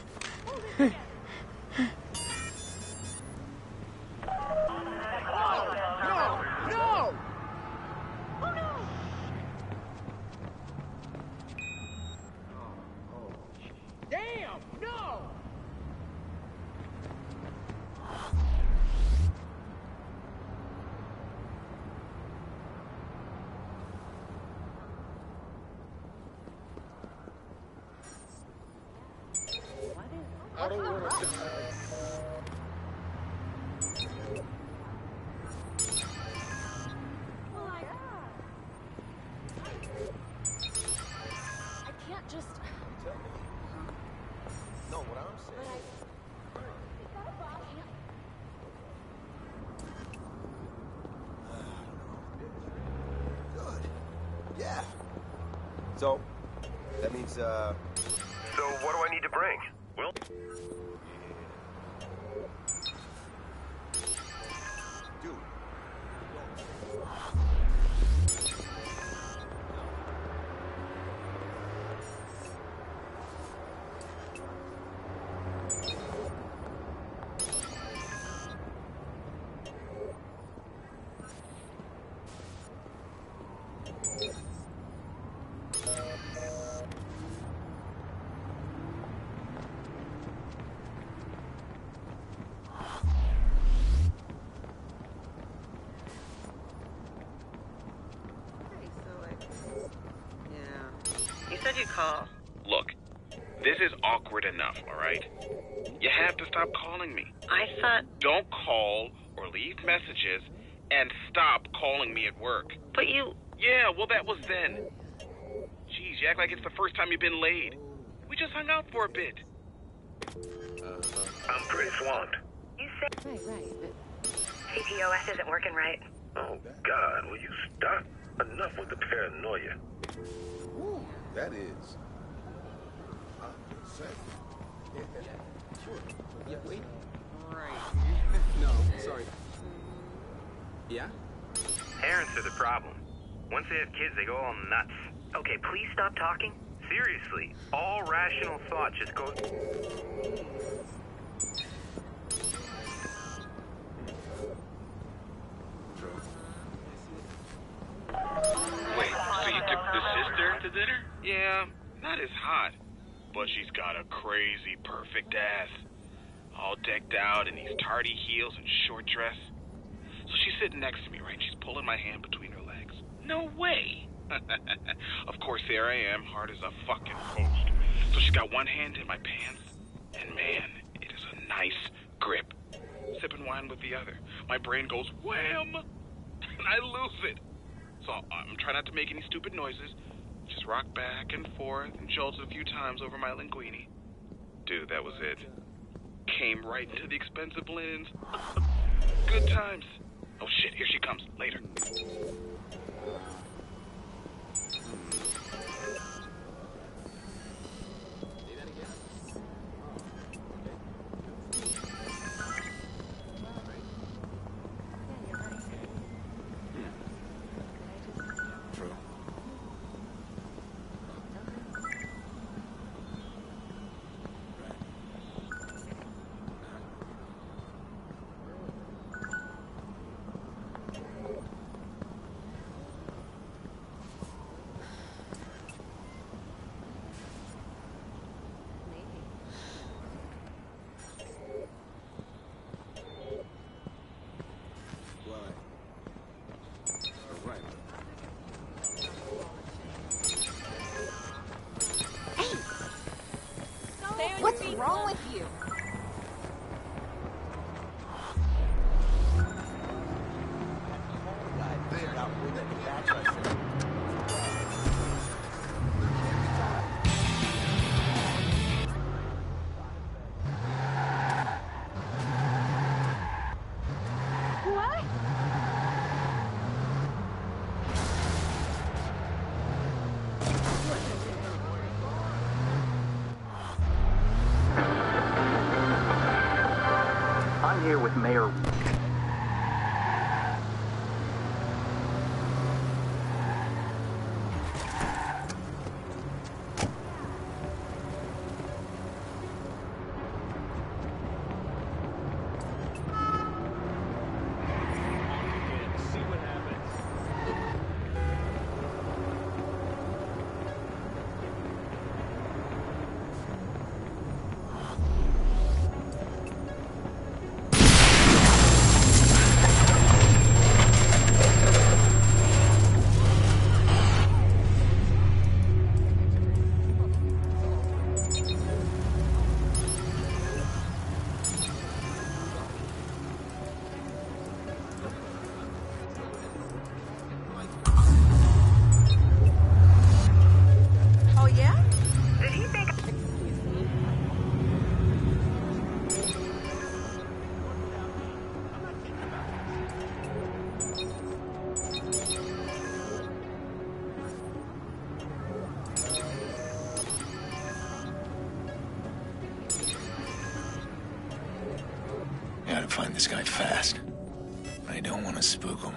So, that means, So, what do I need to bring? Well... Dude. You said you'd call. Look, this is awkward enough, all right? You have to stop calling me. I thought... Don't call or leave messages, and stop calling me at work. But you... Yeah, well, that was then. Jeez, you act like it's the first time you've been laid. We just hung out for a bit. I'm pretty swamped. You said... Right, but... CTOS isn't working right. Oh, God, will you stop? Enough with the paranoia. Ooh, that is. Sure. Yeah, wait. Right. No, sorry. Yeah? Parents are the problem. Once they have kids, they go all nuts. Okay, please stop talking. Seriously, all rational thought just goes... Wait, so you took the sister to dinner? Yeah, not as hot. But she's got a crazy perfect ass. All decked out in these tardy heels and short dress. So she's sitting next to me, right? She's pulling my hand between her legs. No way! Of course, there I am, hard as a fucking post. So she's got one hand in my pants, and man, it is a nice grip. Sipping wine with the other. My brain goes wham! And I lose it. So I'm trying not to make any stupid noises. Just rock back and forth and jolt a few times over my linguine. Dude, that was it. Came right into the expensive linens. Good times. Oh shit, here she comes. Later. What's wrong with you? What? I'm here with Mayor... find this guy fast. I don't want to spook him.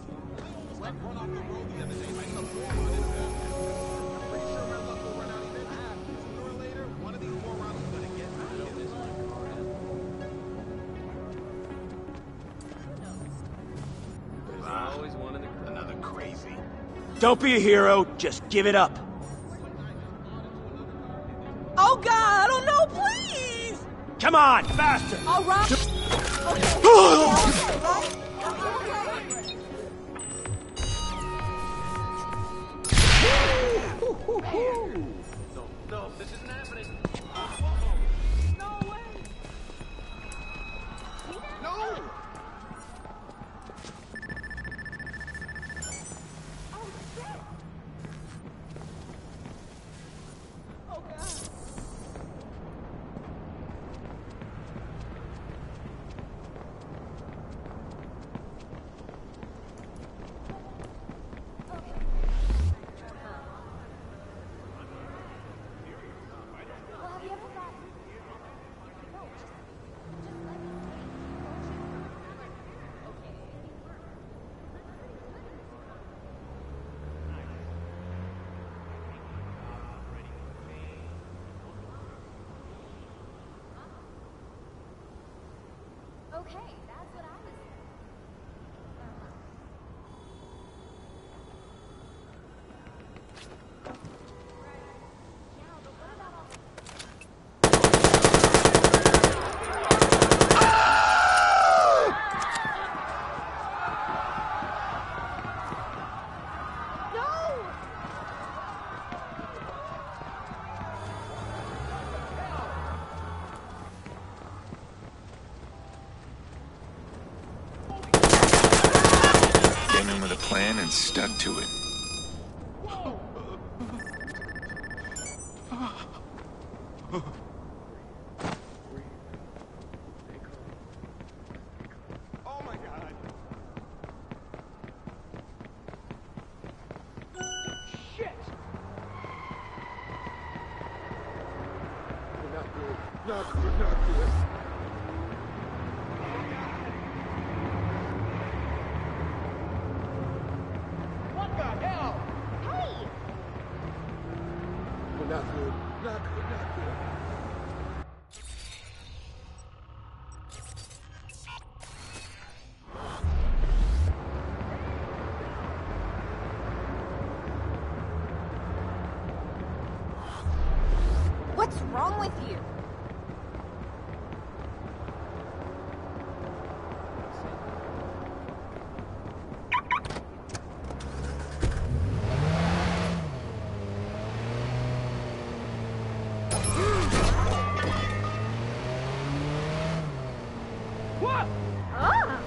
Another crazy. Don't be a hero, just give it up. Oh God, oh no, please! Come on, faster! All right. No, this isn't happening. No way. No! Okay, that's what I was saying. Came in with a plan and stuck to it. Oh my God. Shit! Not good. Not good. Not good. What the hell? Hey! Not good. Not good. Not good. What's wrong with you? What? Ah!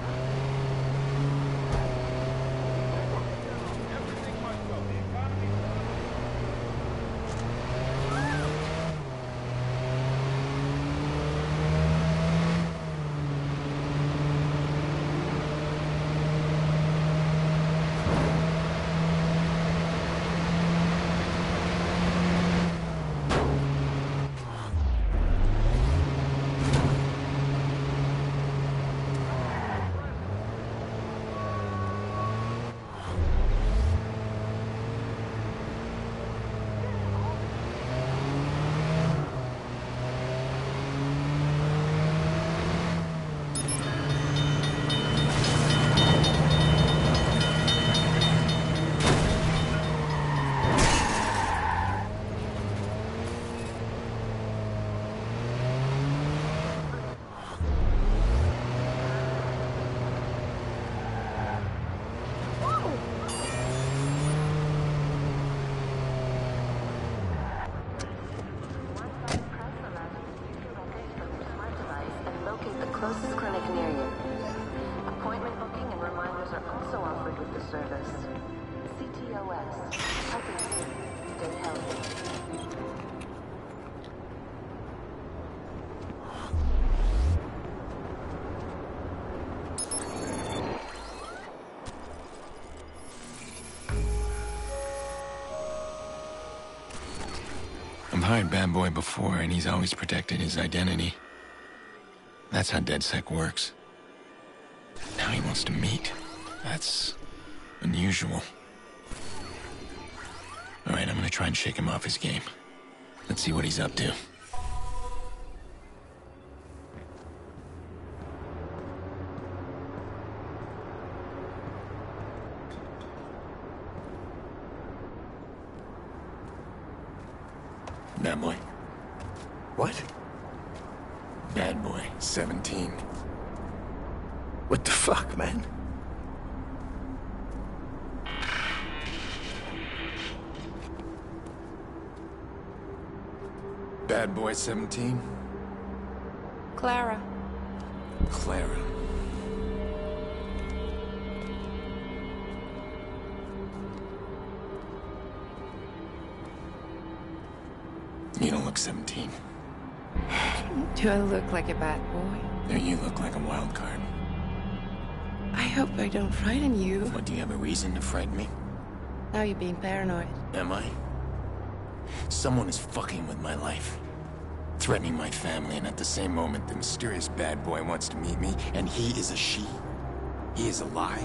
Everything must go. The economy. Locate the closest clinic near you. Appointment booking and reminders are also offered with the service. CTOS. Helping you stay healthy. I've hired Bad Boy before, and he's always protected his identity. That's how DedSec works. Now he wants to meet. That's unusual. All right, I'm gonna try and shake him off his game. Let's see what he's up to. Bad boy. What? Bad boy, 17. What the fuck, man? Bad boy, 17? Clara. Clara. You don't look 17. Do I look like a bad boy? No, you look like a wild card. I hope I don't frighten you. What, do you have a reason to frighten me? Now you're being paranoid. Am I? Someone is fucking with my life. Threatening my family, and at the same moment, the mysterious bad boy wants to meet me, and he is a she. He is a lie.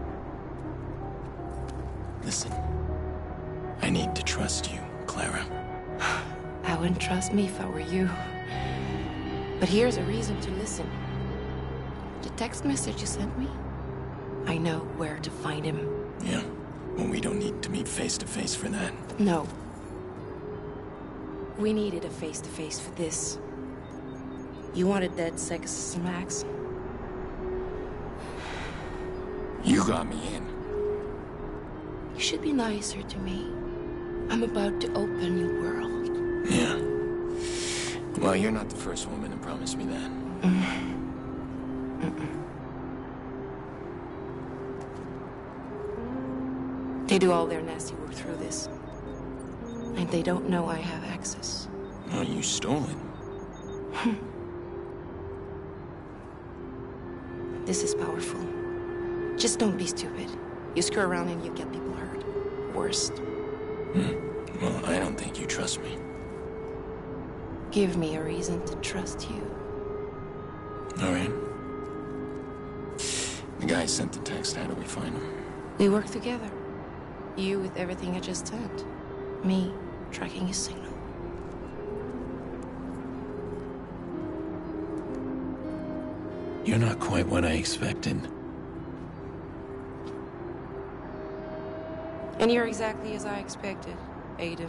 Listen, I need to trust you, Clara. I wouldn't trust me if I were you. But here's a reason to listen. The text message you sent me, I know where to find him. Yeah, well, we don't need to meet face-to-face for that. No. We needed a face-to-face for this. You wanted that sex Max. You got me in. You should be nicer to me. I'm about to open a new world. Yeah. Well, you're not the first woman to promise me that. They do all their nasty work through this. And they don't know I have access. Oh, you stole it. This is powerful. Just don't be stupid. You screw around and you get people hurt. Worst. Well, I don't think you trust me. Give me a reason to trust you. All right. The guy sent the text. How do we find him? We work together. You with everything I just sent. Me tracking his signal. You're not quite what I expected. And you're exactly as I expected, Aiden.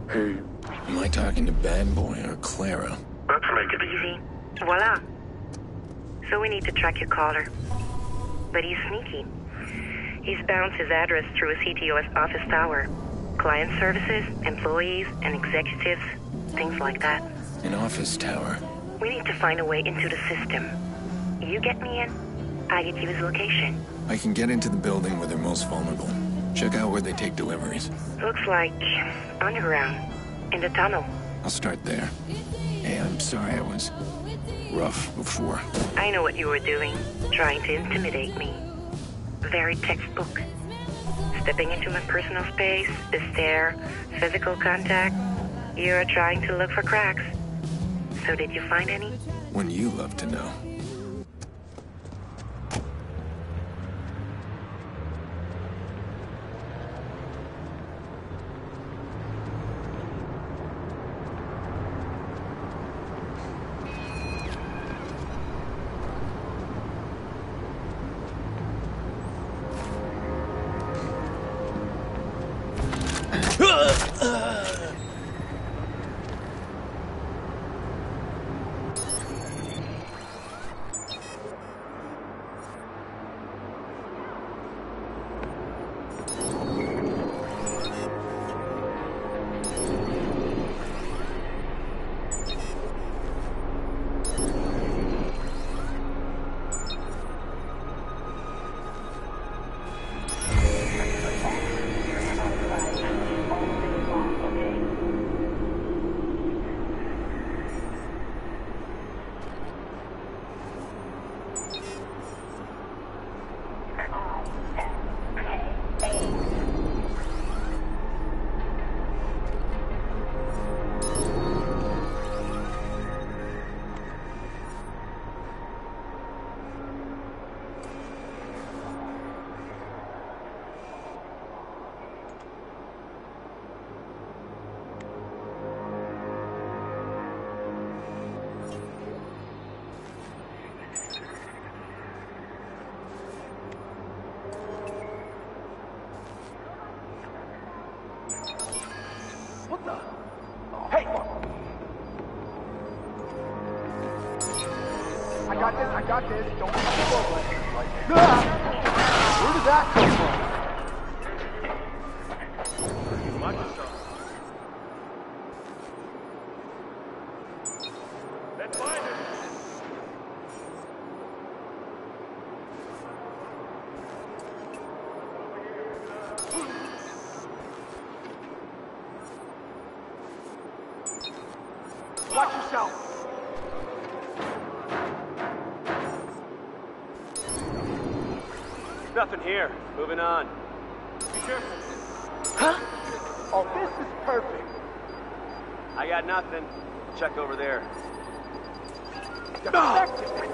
Hey. Am I talking to Bad Boy or Clara? Let's make it easy. Voila. So we need to track your caller. But he's sneaky. He's bounced his address through a CTOS office tower. Client services, employees, and executives, things like that. An office tower. We need to find a way into the system. You get me in, I get you his location. I can get into the building where they're most vulnerable. Check out where they take deliveries. Looks like underground, in the tunnel. I'll start there. Hey, I'm sorry I was rough before. I know what you were doing, trying to intimidate me. Very textbook. Stepping into my personal space, a stare, physical contact. You're trying to look for cracks. So did you find any? Wouldn't you love to know? What the? Hey! I got this. Don't be slow. Where did that come from? Watch yourself. Let's find him. Watch yourself. Nothing here. Moving on. Be careful. Huh? Oh, this is perfect. I got nothing. Check over there. Defective.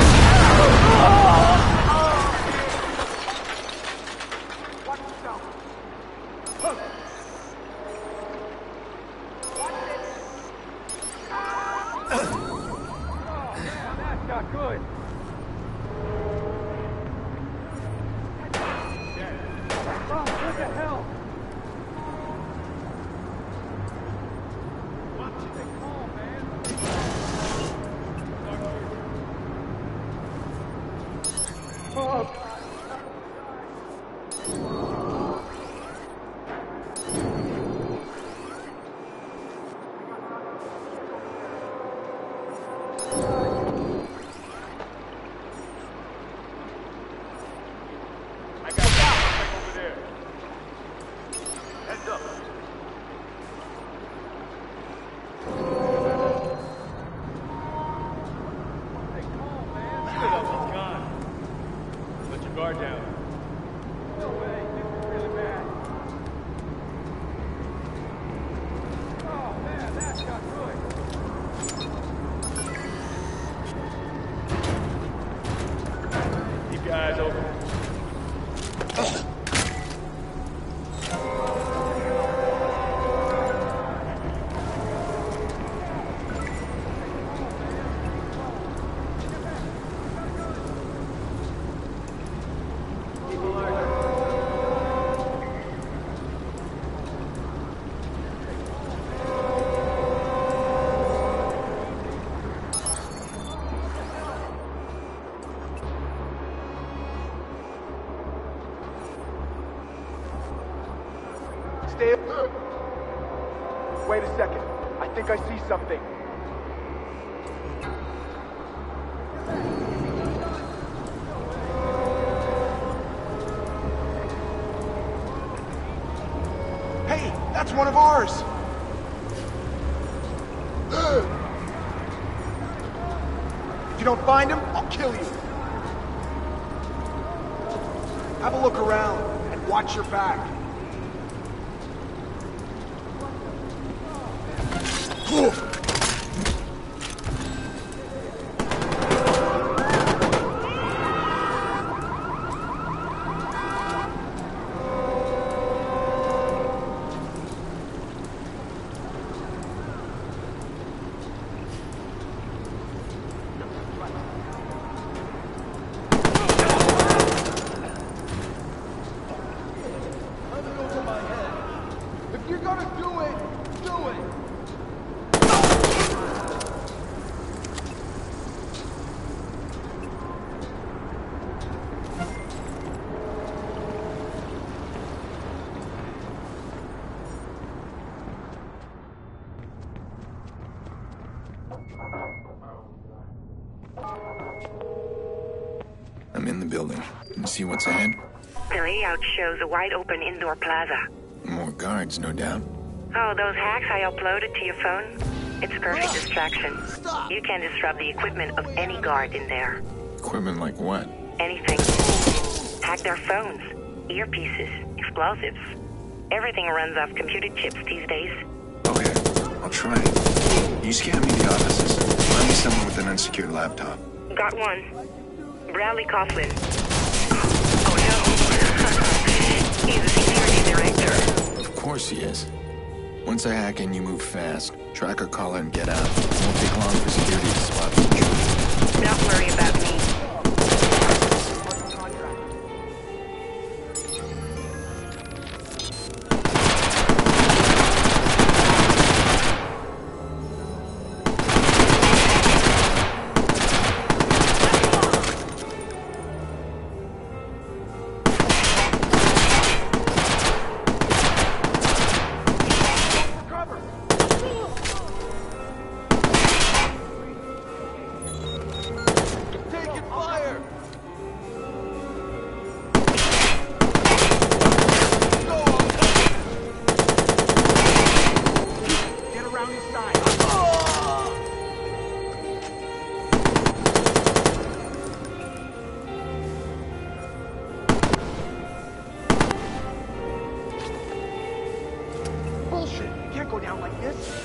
Watch yourself. Look. Watch it. Oh, that's not good. Oh, what the hell? Watch it, they call, man. Oh, God. stay... Wait a second. I think I see something. Hey, that's one of ours! If you don't find him, I'll kill you. Have a look around and watch your back. If you're gonna do it, do it! I'm in the building. Can you see what's ahead? The layout shows a wide-open indoor plaza. More guards, no doubt. Oh, those hacks I uploaded to your phone? It's perfect distraction. You can disrupt the equipment of any guard in there. Equipment like what? Anything. Hack their phones, earpieces, explosives. Everything runs off computer chips these days. Okay, I'll try. You scan me the offices. Find me someone with an unsecured laptop. Got one. Bradley Coughlin. Oh no. He's a security director. Of course he is. Once I hack in, you move fast. Track a caller and get out. It won't take long for security to spot the intruder. Don't worry about me. Go down like this.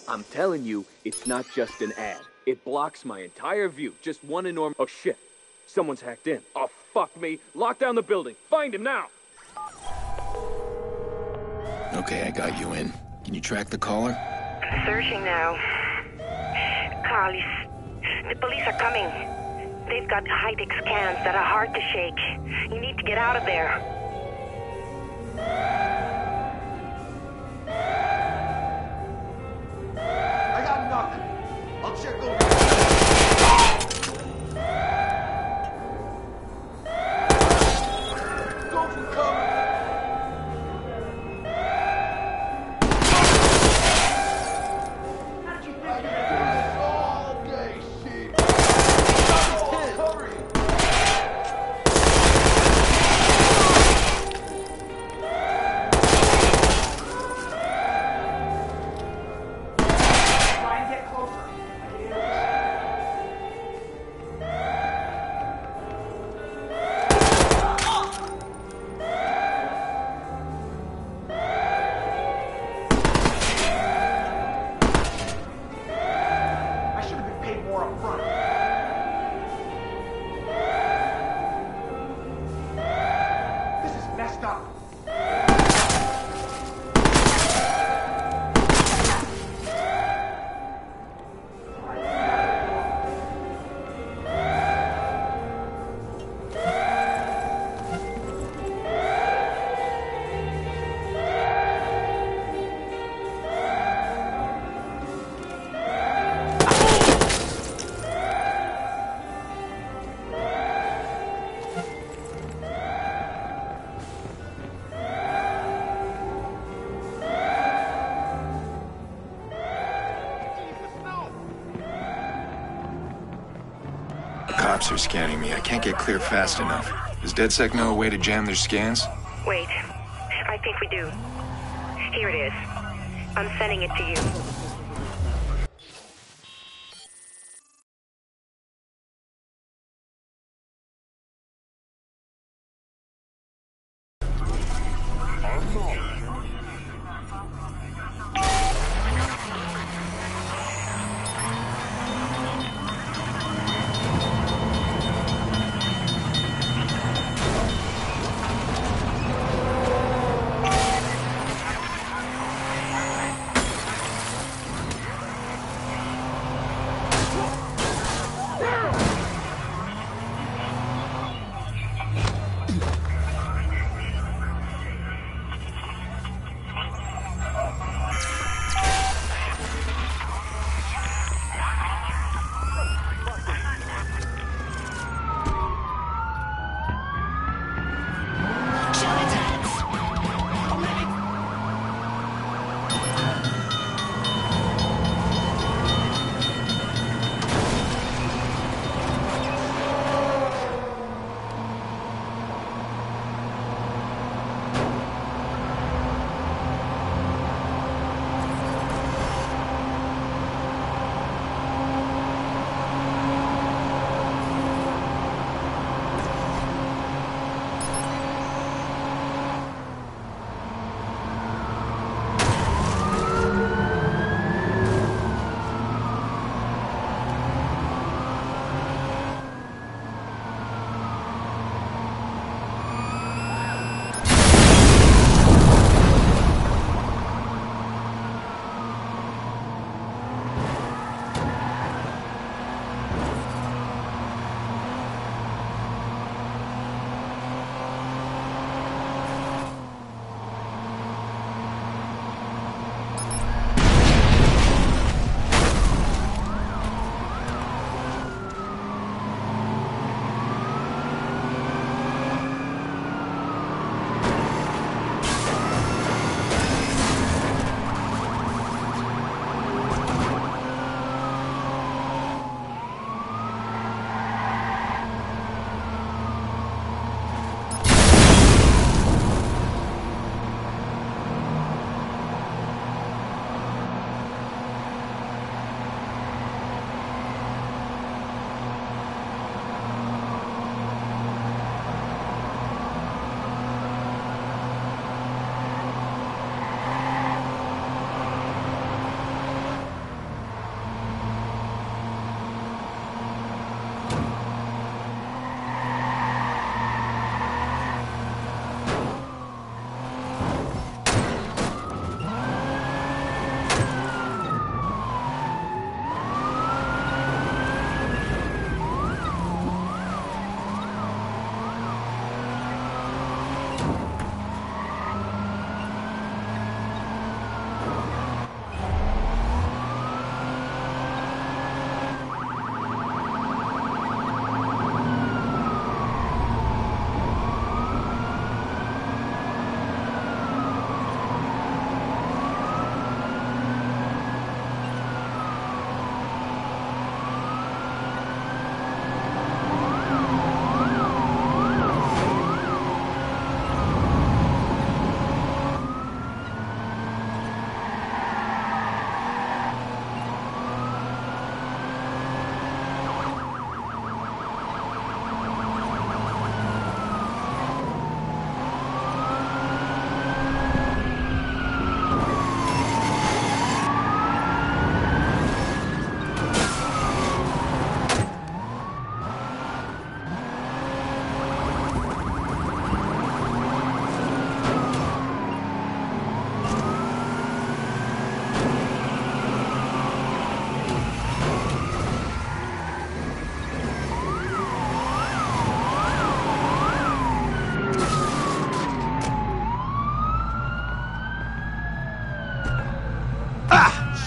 I'm telling you, it's not just an ad. It blocks my entire view. Just one enormous... Oh, shit. Someone's hacked in. Oh, fuck me. Lock down the building. Find him now. Okay, I got you in. Can you track the caller? Searching now. Carlis, the police are coming. They've got high-tech scans that are hard to shake. You need to get out of there. I got nothing. I'll check over. Go for cover. How did you think you could do this all day, shit? Cover you. Try and get closer. I can hear I should have been paid more up front. This is messed up. The cops are scanning me. I can't get clear fast enough. Does DedSec know a way to jam their scans? Wait, I think we do. Here it is. I'm sending it to you.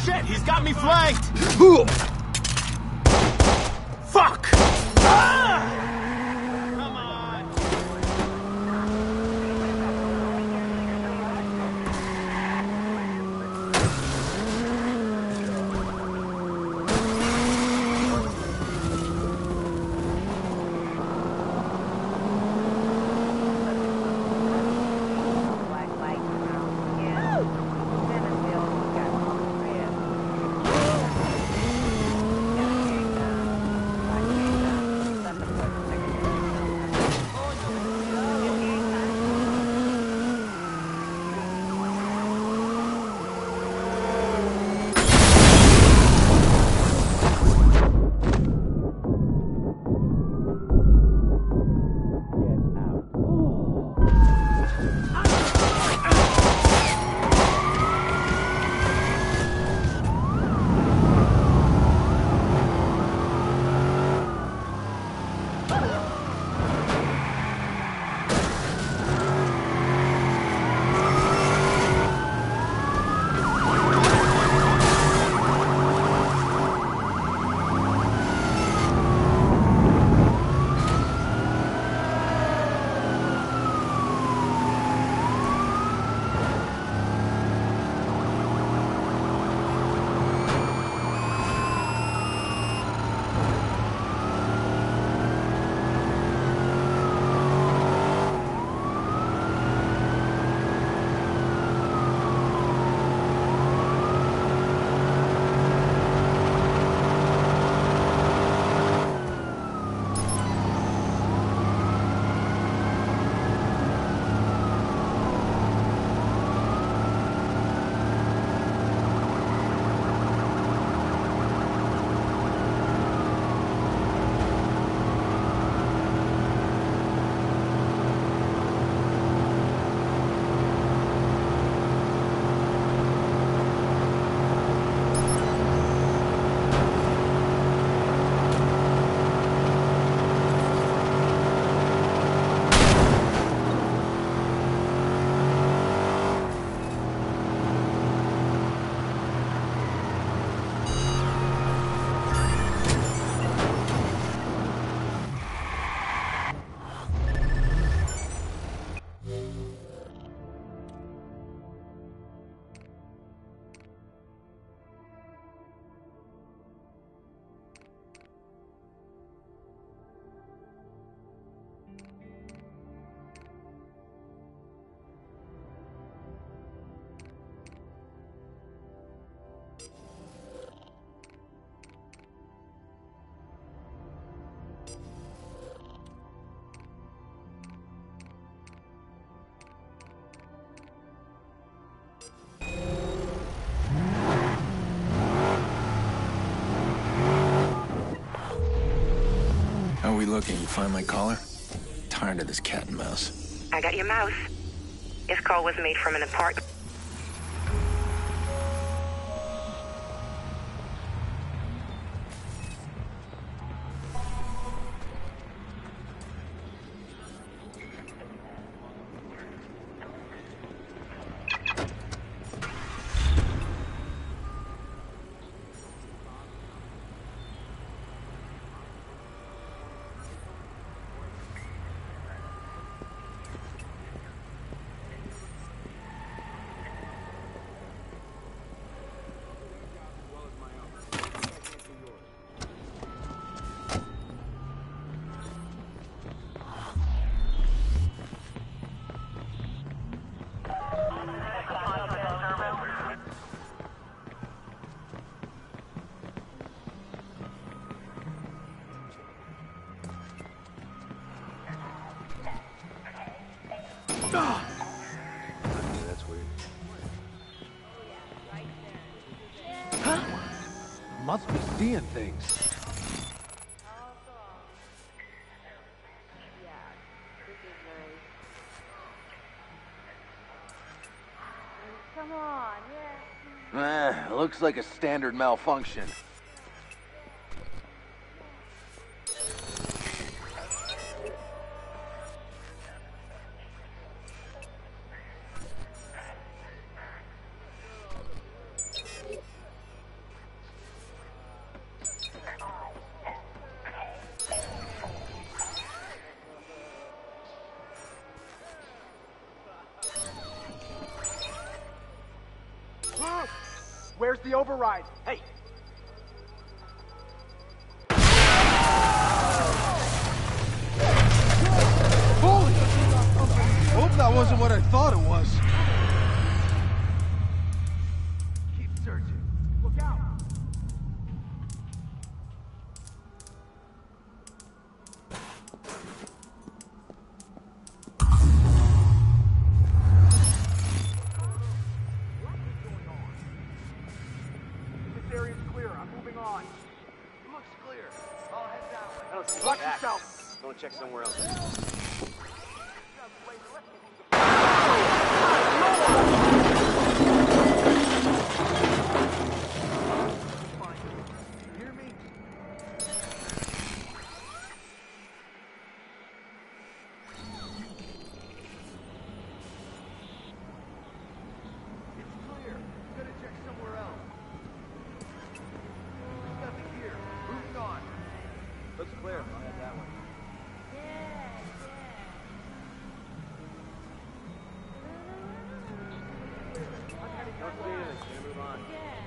Shit, he's got me flanked! Fuck! Ah! Come on! How are we looking? You find my collar? Tired of this cat and mouse. I got your mouse. This call was made from an apartment. That's weird. Huh? Must be seeing things. Come on, yeah. Looks like a standard malfunction. Where's the override? Hey! Holy! Hope that wasn't what I thought it was. Keep searching. Look out! This area's clear. I'm moving on. It looks clear. I'll head that way. I don't see Watch that. yourself. I'm gonna check somewhere else. Hear me? It's clear. Gonna check somewhere else. Nothing here. Moving on. Looks clear. I'll head that way. Don't see anything. Gonna move on.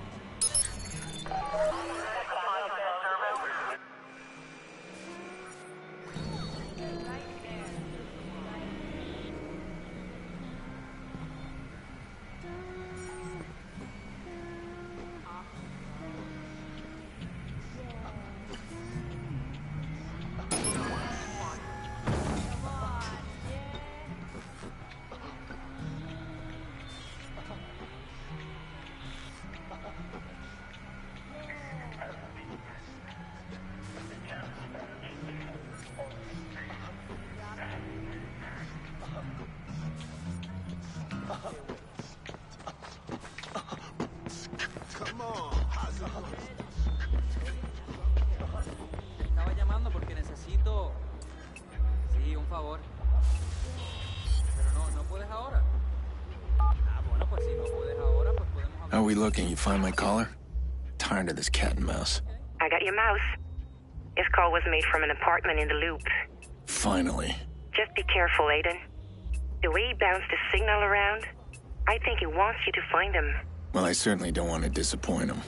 Come on. How's it going? Estaba llamando porque necesito... Sí, un favor. Pero no puedes ahora. Bueno, pues si no puedes ahora, pues podemos hablar. How are we looking? You find my collar? Tired of this cat and mouse. I got your mouse. This call was made from an apartment in the Loop. Finally. Just be careful, Aiden. The way he bounced the signal around, I think he wants you to find him. Well, I certainly don't want to disappoint him.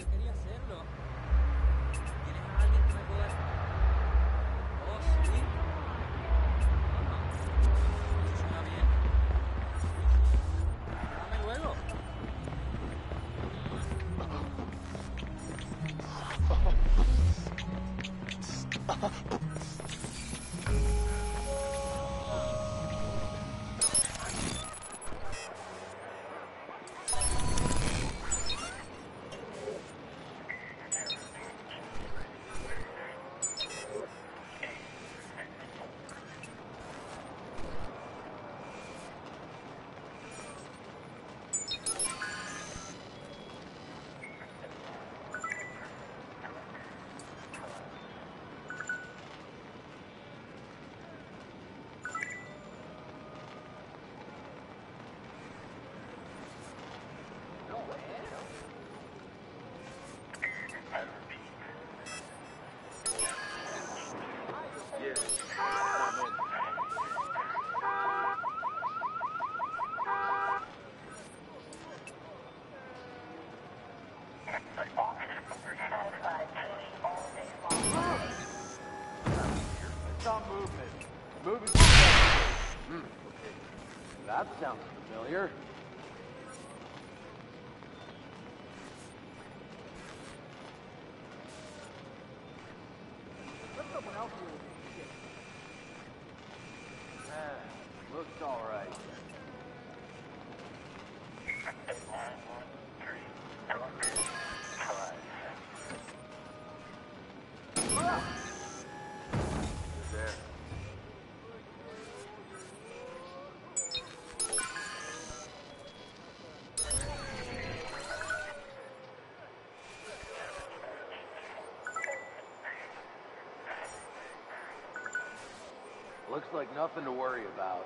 Some movement. Moving. That sounds familiar. Let someone else deal with this shit. Looks alright. There. Looks like nothing to worry about.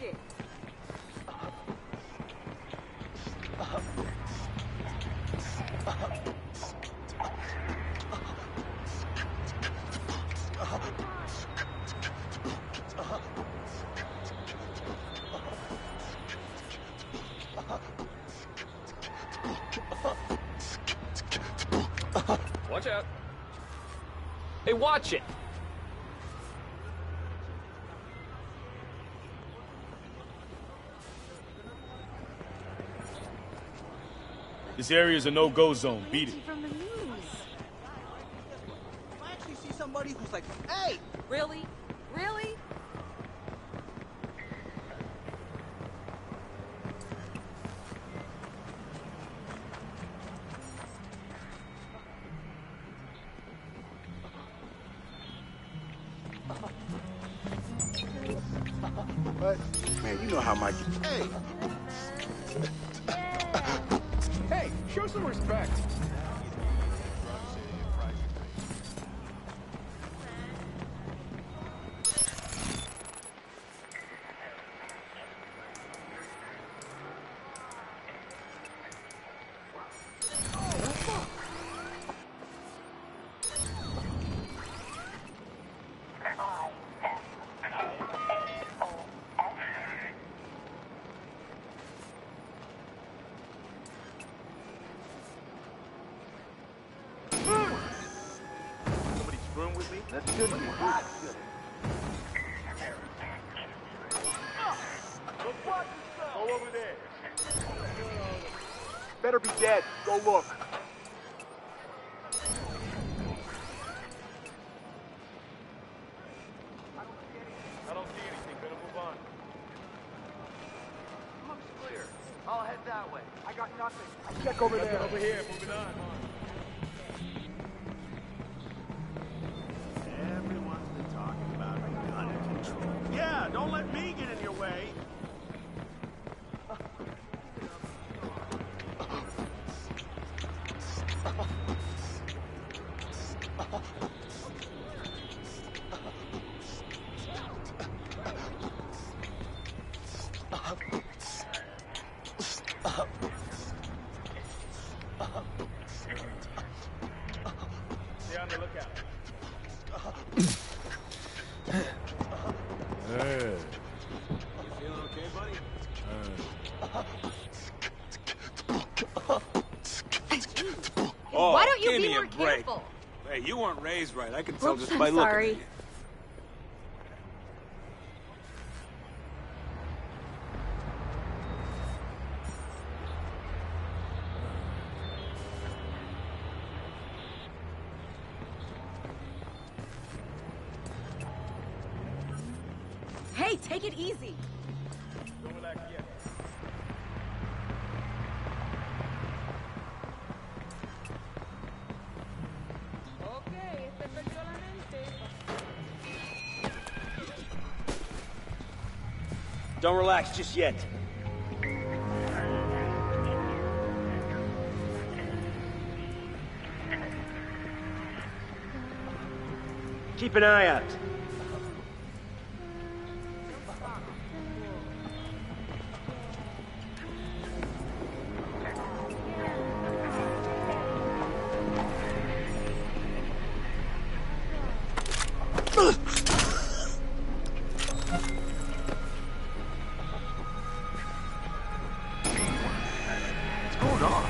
it. Watch out. Hey, watch it! This area is a no-go zone. Beat it. From the news. If I actually see somebody who's like, hey! Really? Really? But, man, you know how Mike... Hey! Hey, show some respect. Somebody screwing with me? That's good. Go over there. Better be dead. Go look. I don't see anything. Better move on. Looks clear. I'll head that way. I got nothing. Check over there. Over here. Moving on. Everyone's been talking about gun control. Yeah, don't let me get in your way. Stay on the lookout. Hey. You feeling okay, buddy? Oh, Why don't you give be me more a break. careful? Hey, you weren't raised right. I can tell Oops, just I'm by looking sorry. at you. Hey, take it easy. Don't relax yet. Okay, se perdió la mente. Don't relax just yet. Keep an eye out. What's going on?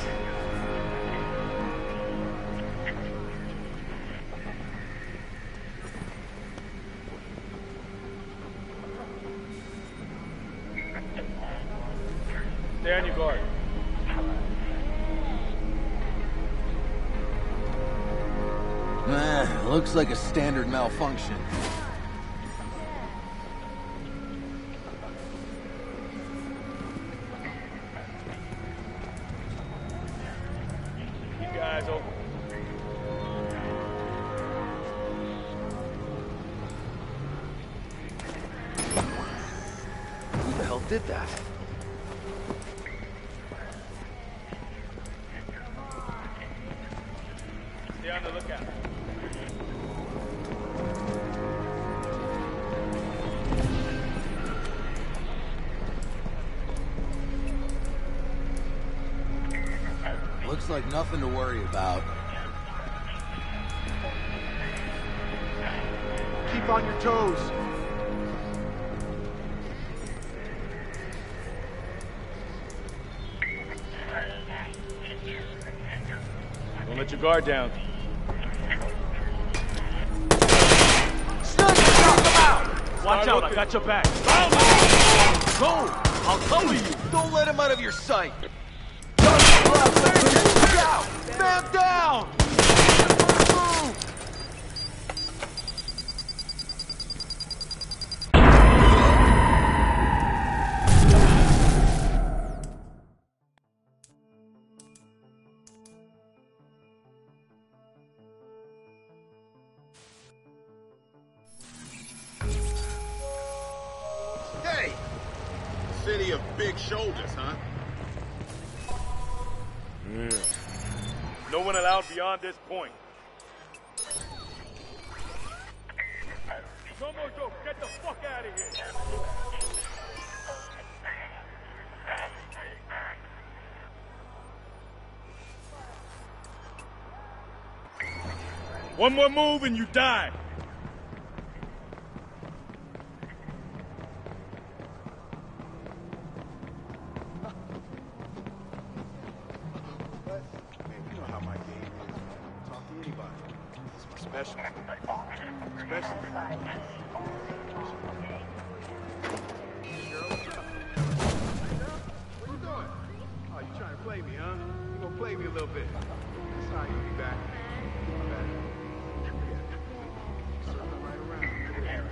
Stay on your guard. Looks like a standard malfunction. Keep your eyes open. Who the hell did that? Stay on the lookout. Looks like nothing to worry about. Keep on your toes. Don't let your guard down. Watch out, I got your back. Go! I'll cover you! Don't let him out of your sight! Man down! Hey! City of big shoulders, huh? No one allowed beyond this point. No more dope. Get the fuck out of here. One more move and you die. Special. Special. What you doing? Oh, you trying to play me, huh? You gonna play me a little bit. Sorry, you'll be back. My bad. Yeah. Circle right around.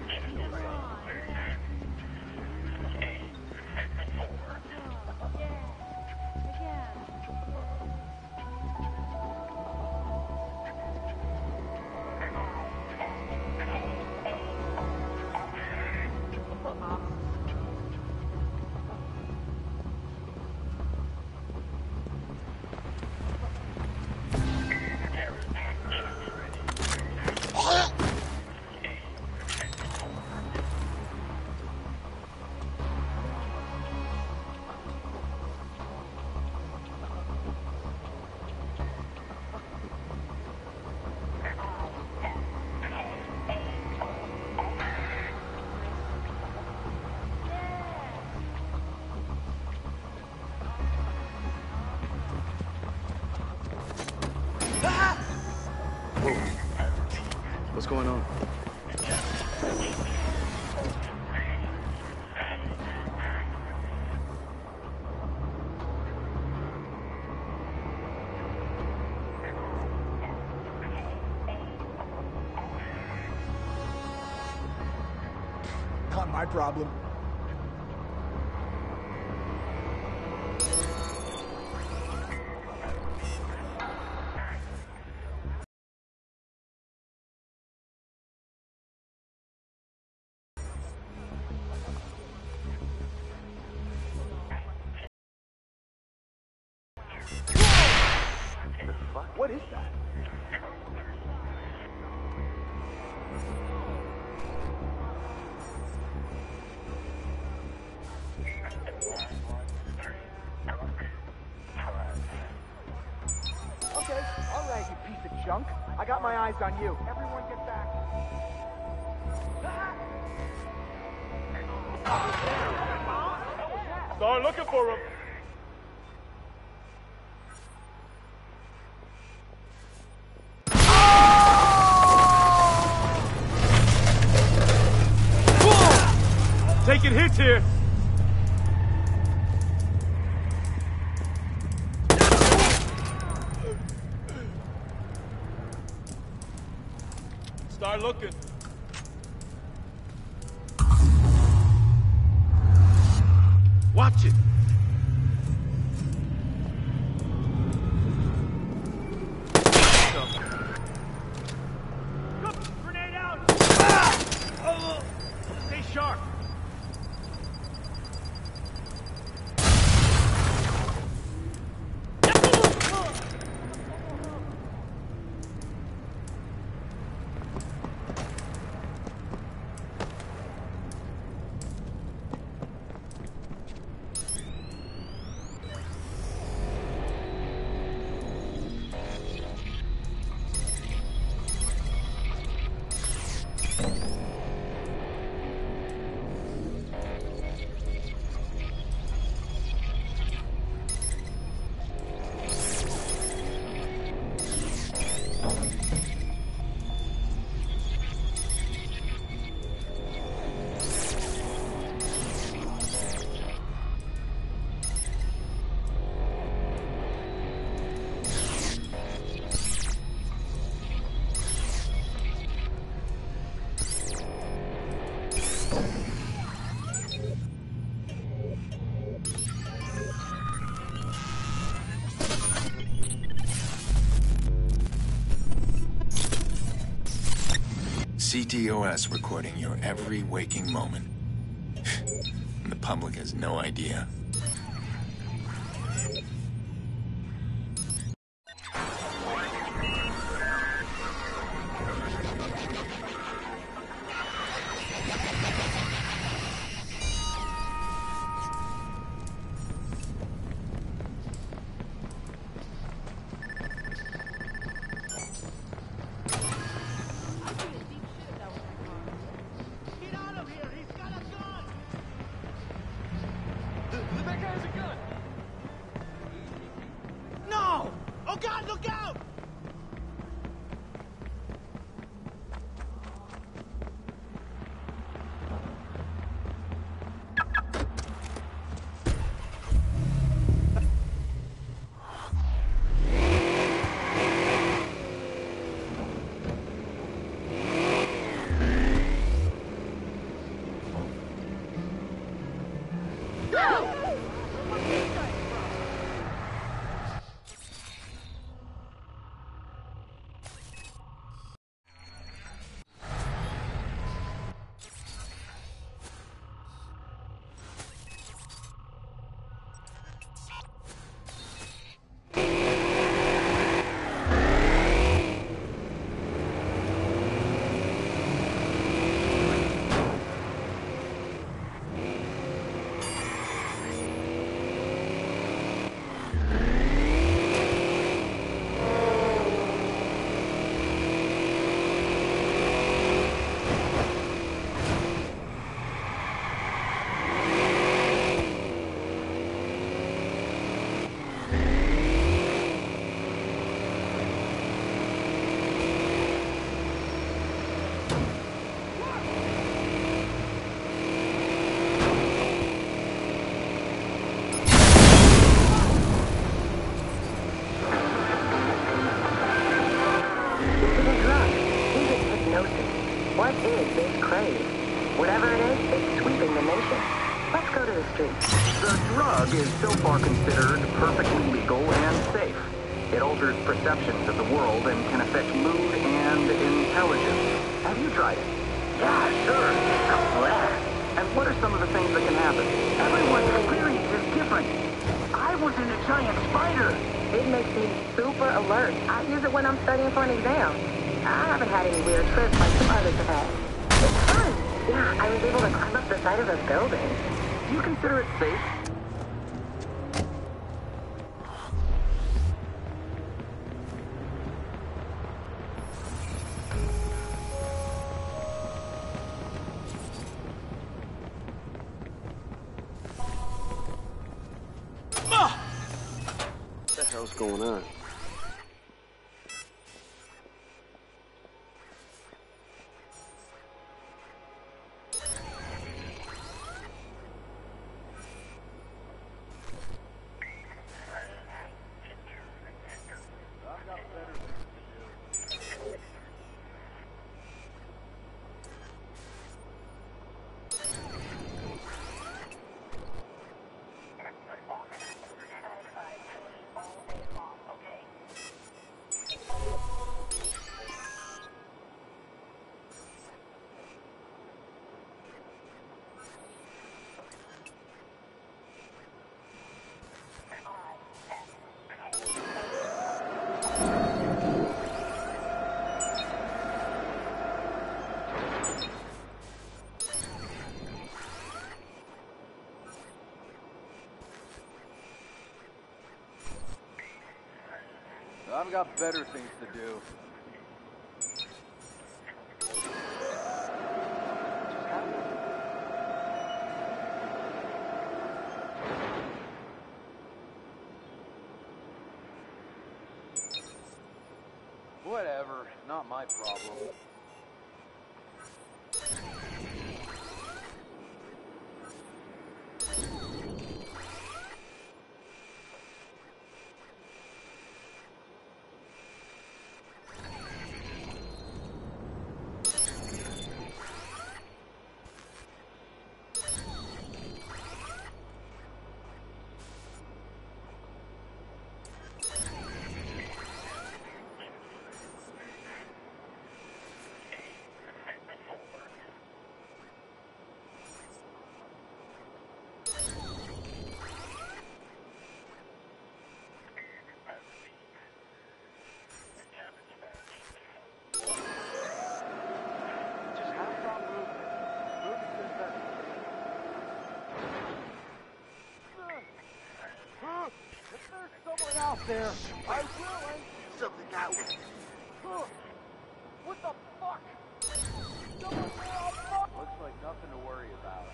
What's going on? Not my problem. What is that? Okay, all right, you piece of junk. I got my eyes on you. Everyone get back. Start looking for him. Taking hits here. Start looking. Watch it. Grenade out. Stay sharp. CTOS recording your every waking moment. And the public has no idea. No! Oh God, look out! What is this craze? Whatever it is, it's sweeping the nation. Let's go to the streets. The drug is so far considered perfectly legal and safe. It alters perceptions of the world and can affect mood and intelligence. Have you tried it? Yeah, sure. And what are some of the things that can happen? Everyone's experience is different. I was in a giant spider. It makes me super alert. I use it when I'm studying for an exam. I haven't had any weird trips like some others have had. It's fun. Yeah, I was able to climb up the side of a building. Do you consider it safe? What the hell's going on? I've got better things to do. Whatever, not my problem. there's someone out there. I will. Something out. What the fuck? Someone there, I'll fuck. Looks like nothing to worry about.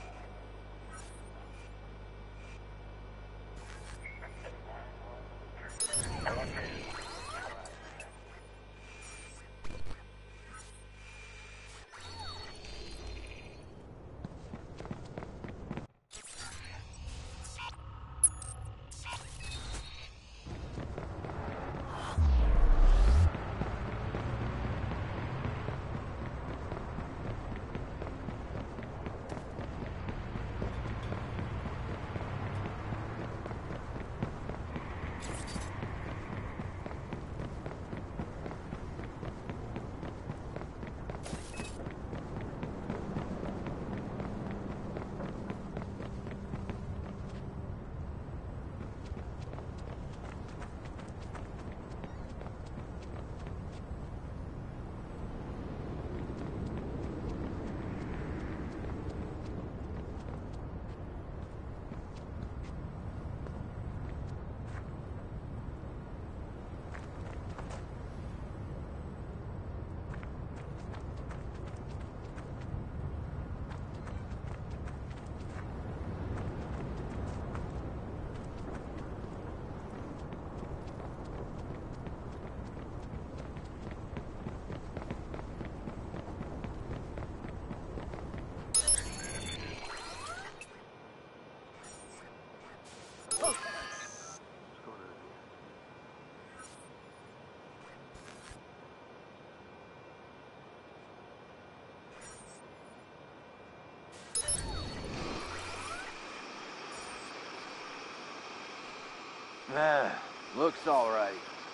Looks all right.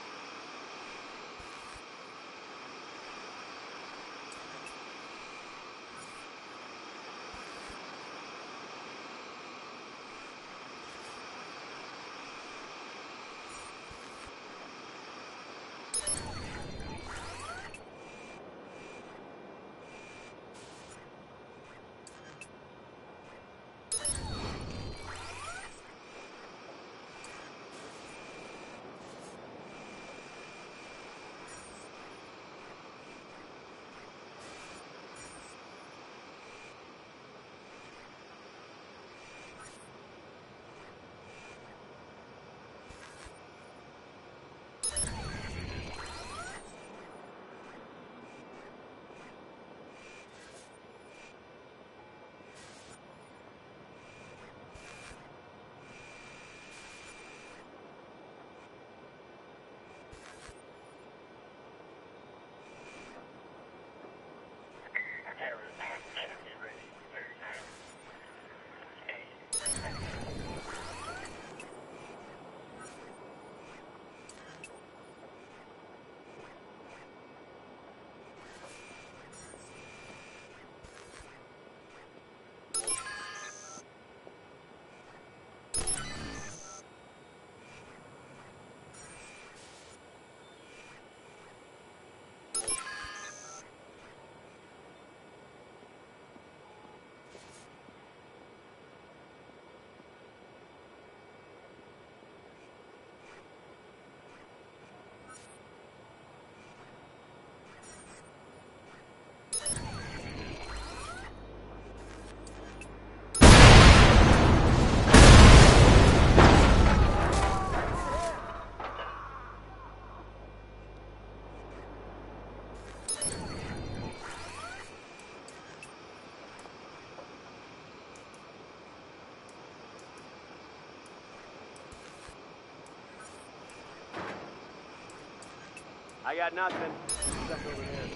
I got nothing. Stuck over there.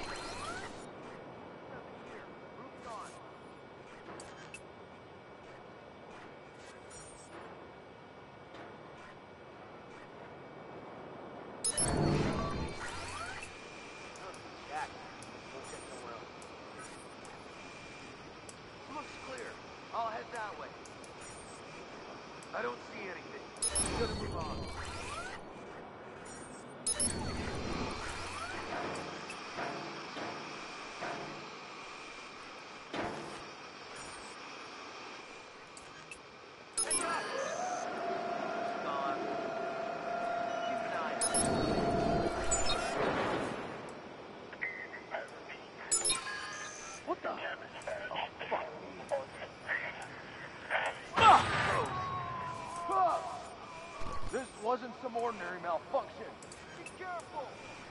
Jack, we'll check somewhere else. Looks clear. I'll head that way. I don't see anything. We gotta move on. wasn't some ordinary malfunction. Be careful!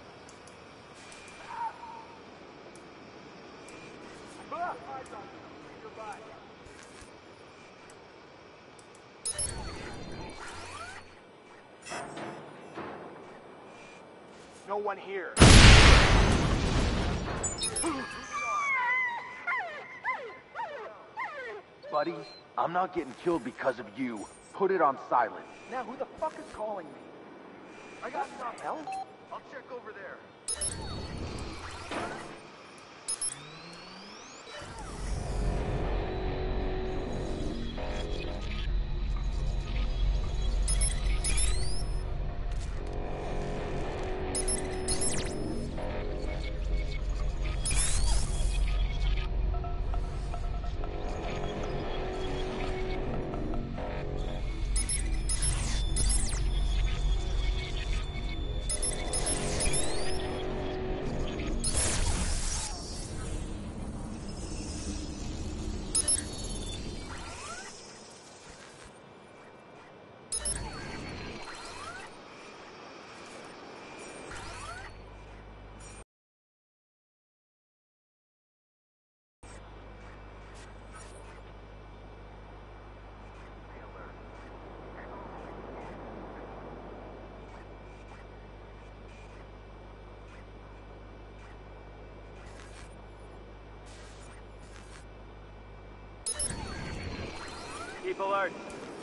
Ah! Goodbye. No one here. Buddy, I'm not getting killed because of you. Put it on silent. Now who the fuck is calling me? I got some help. I'll check over there. Keep alert.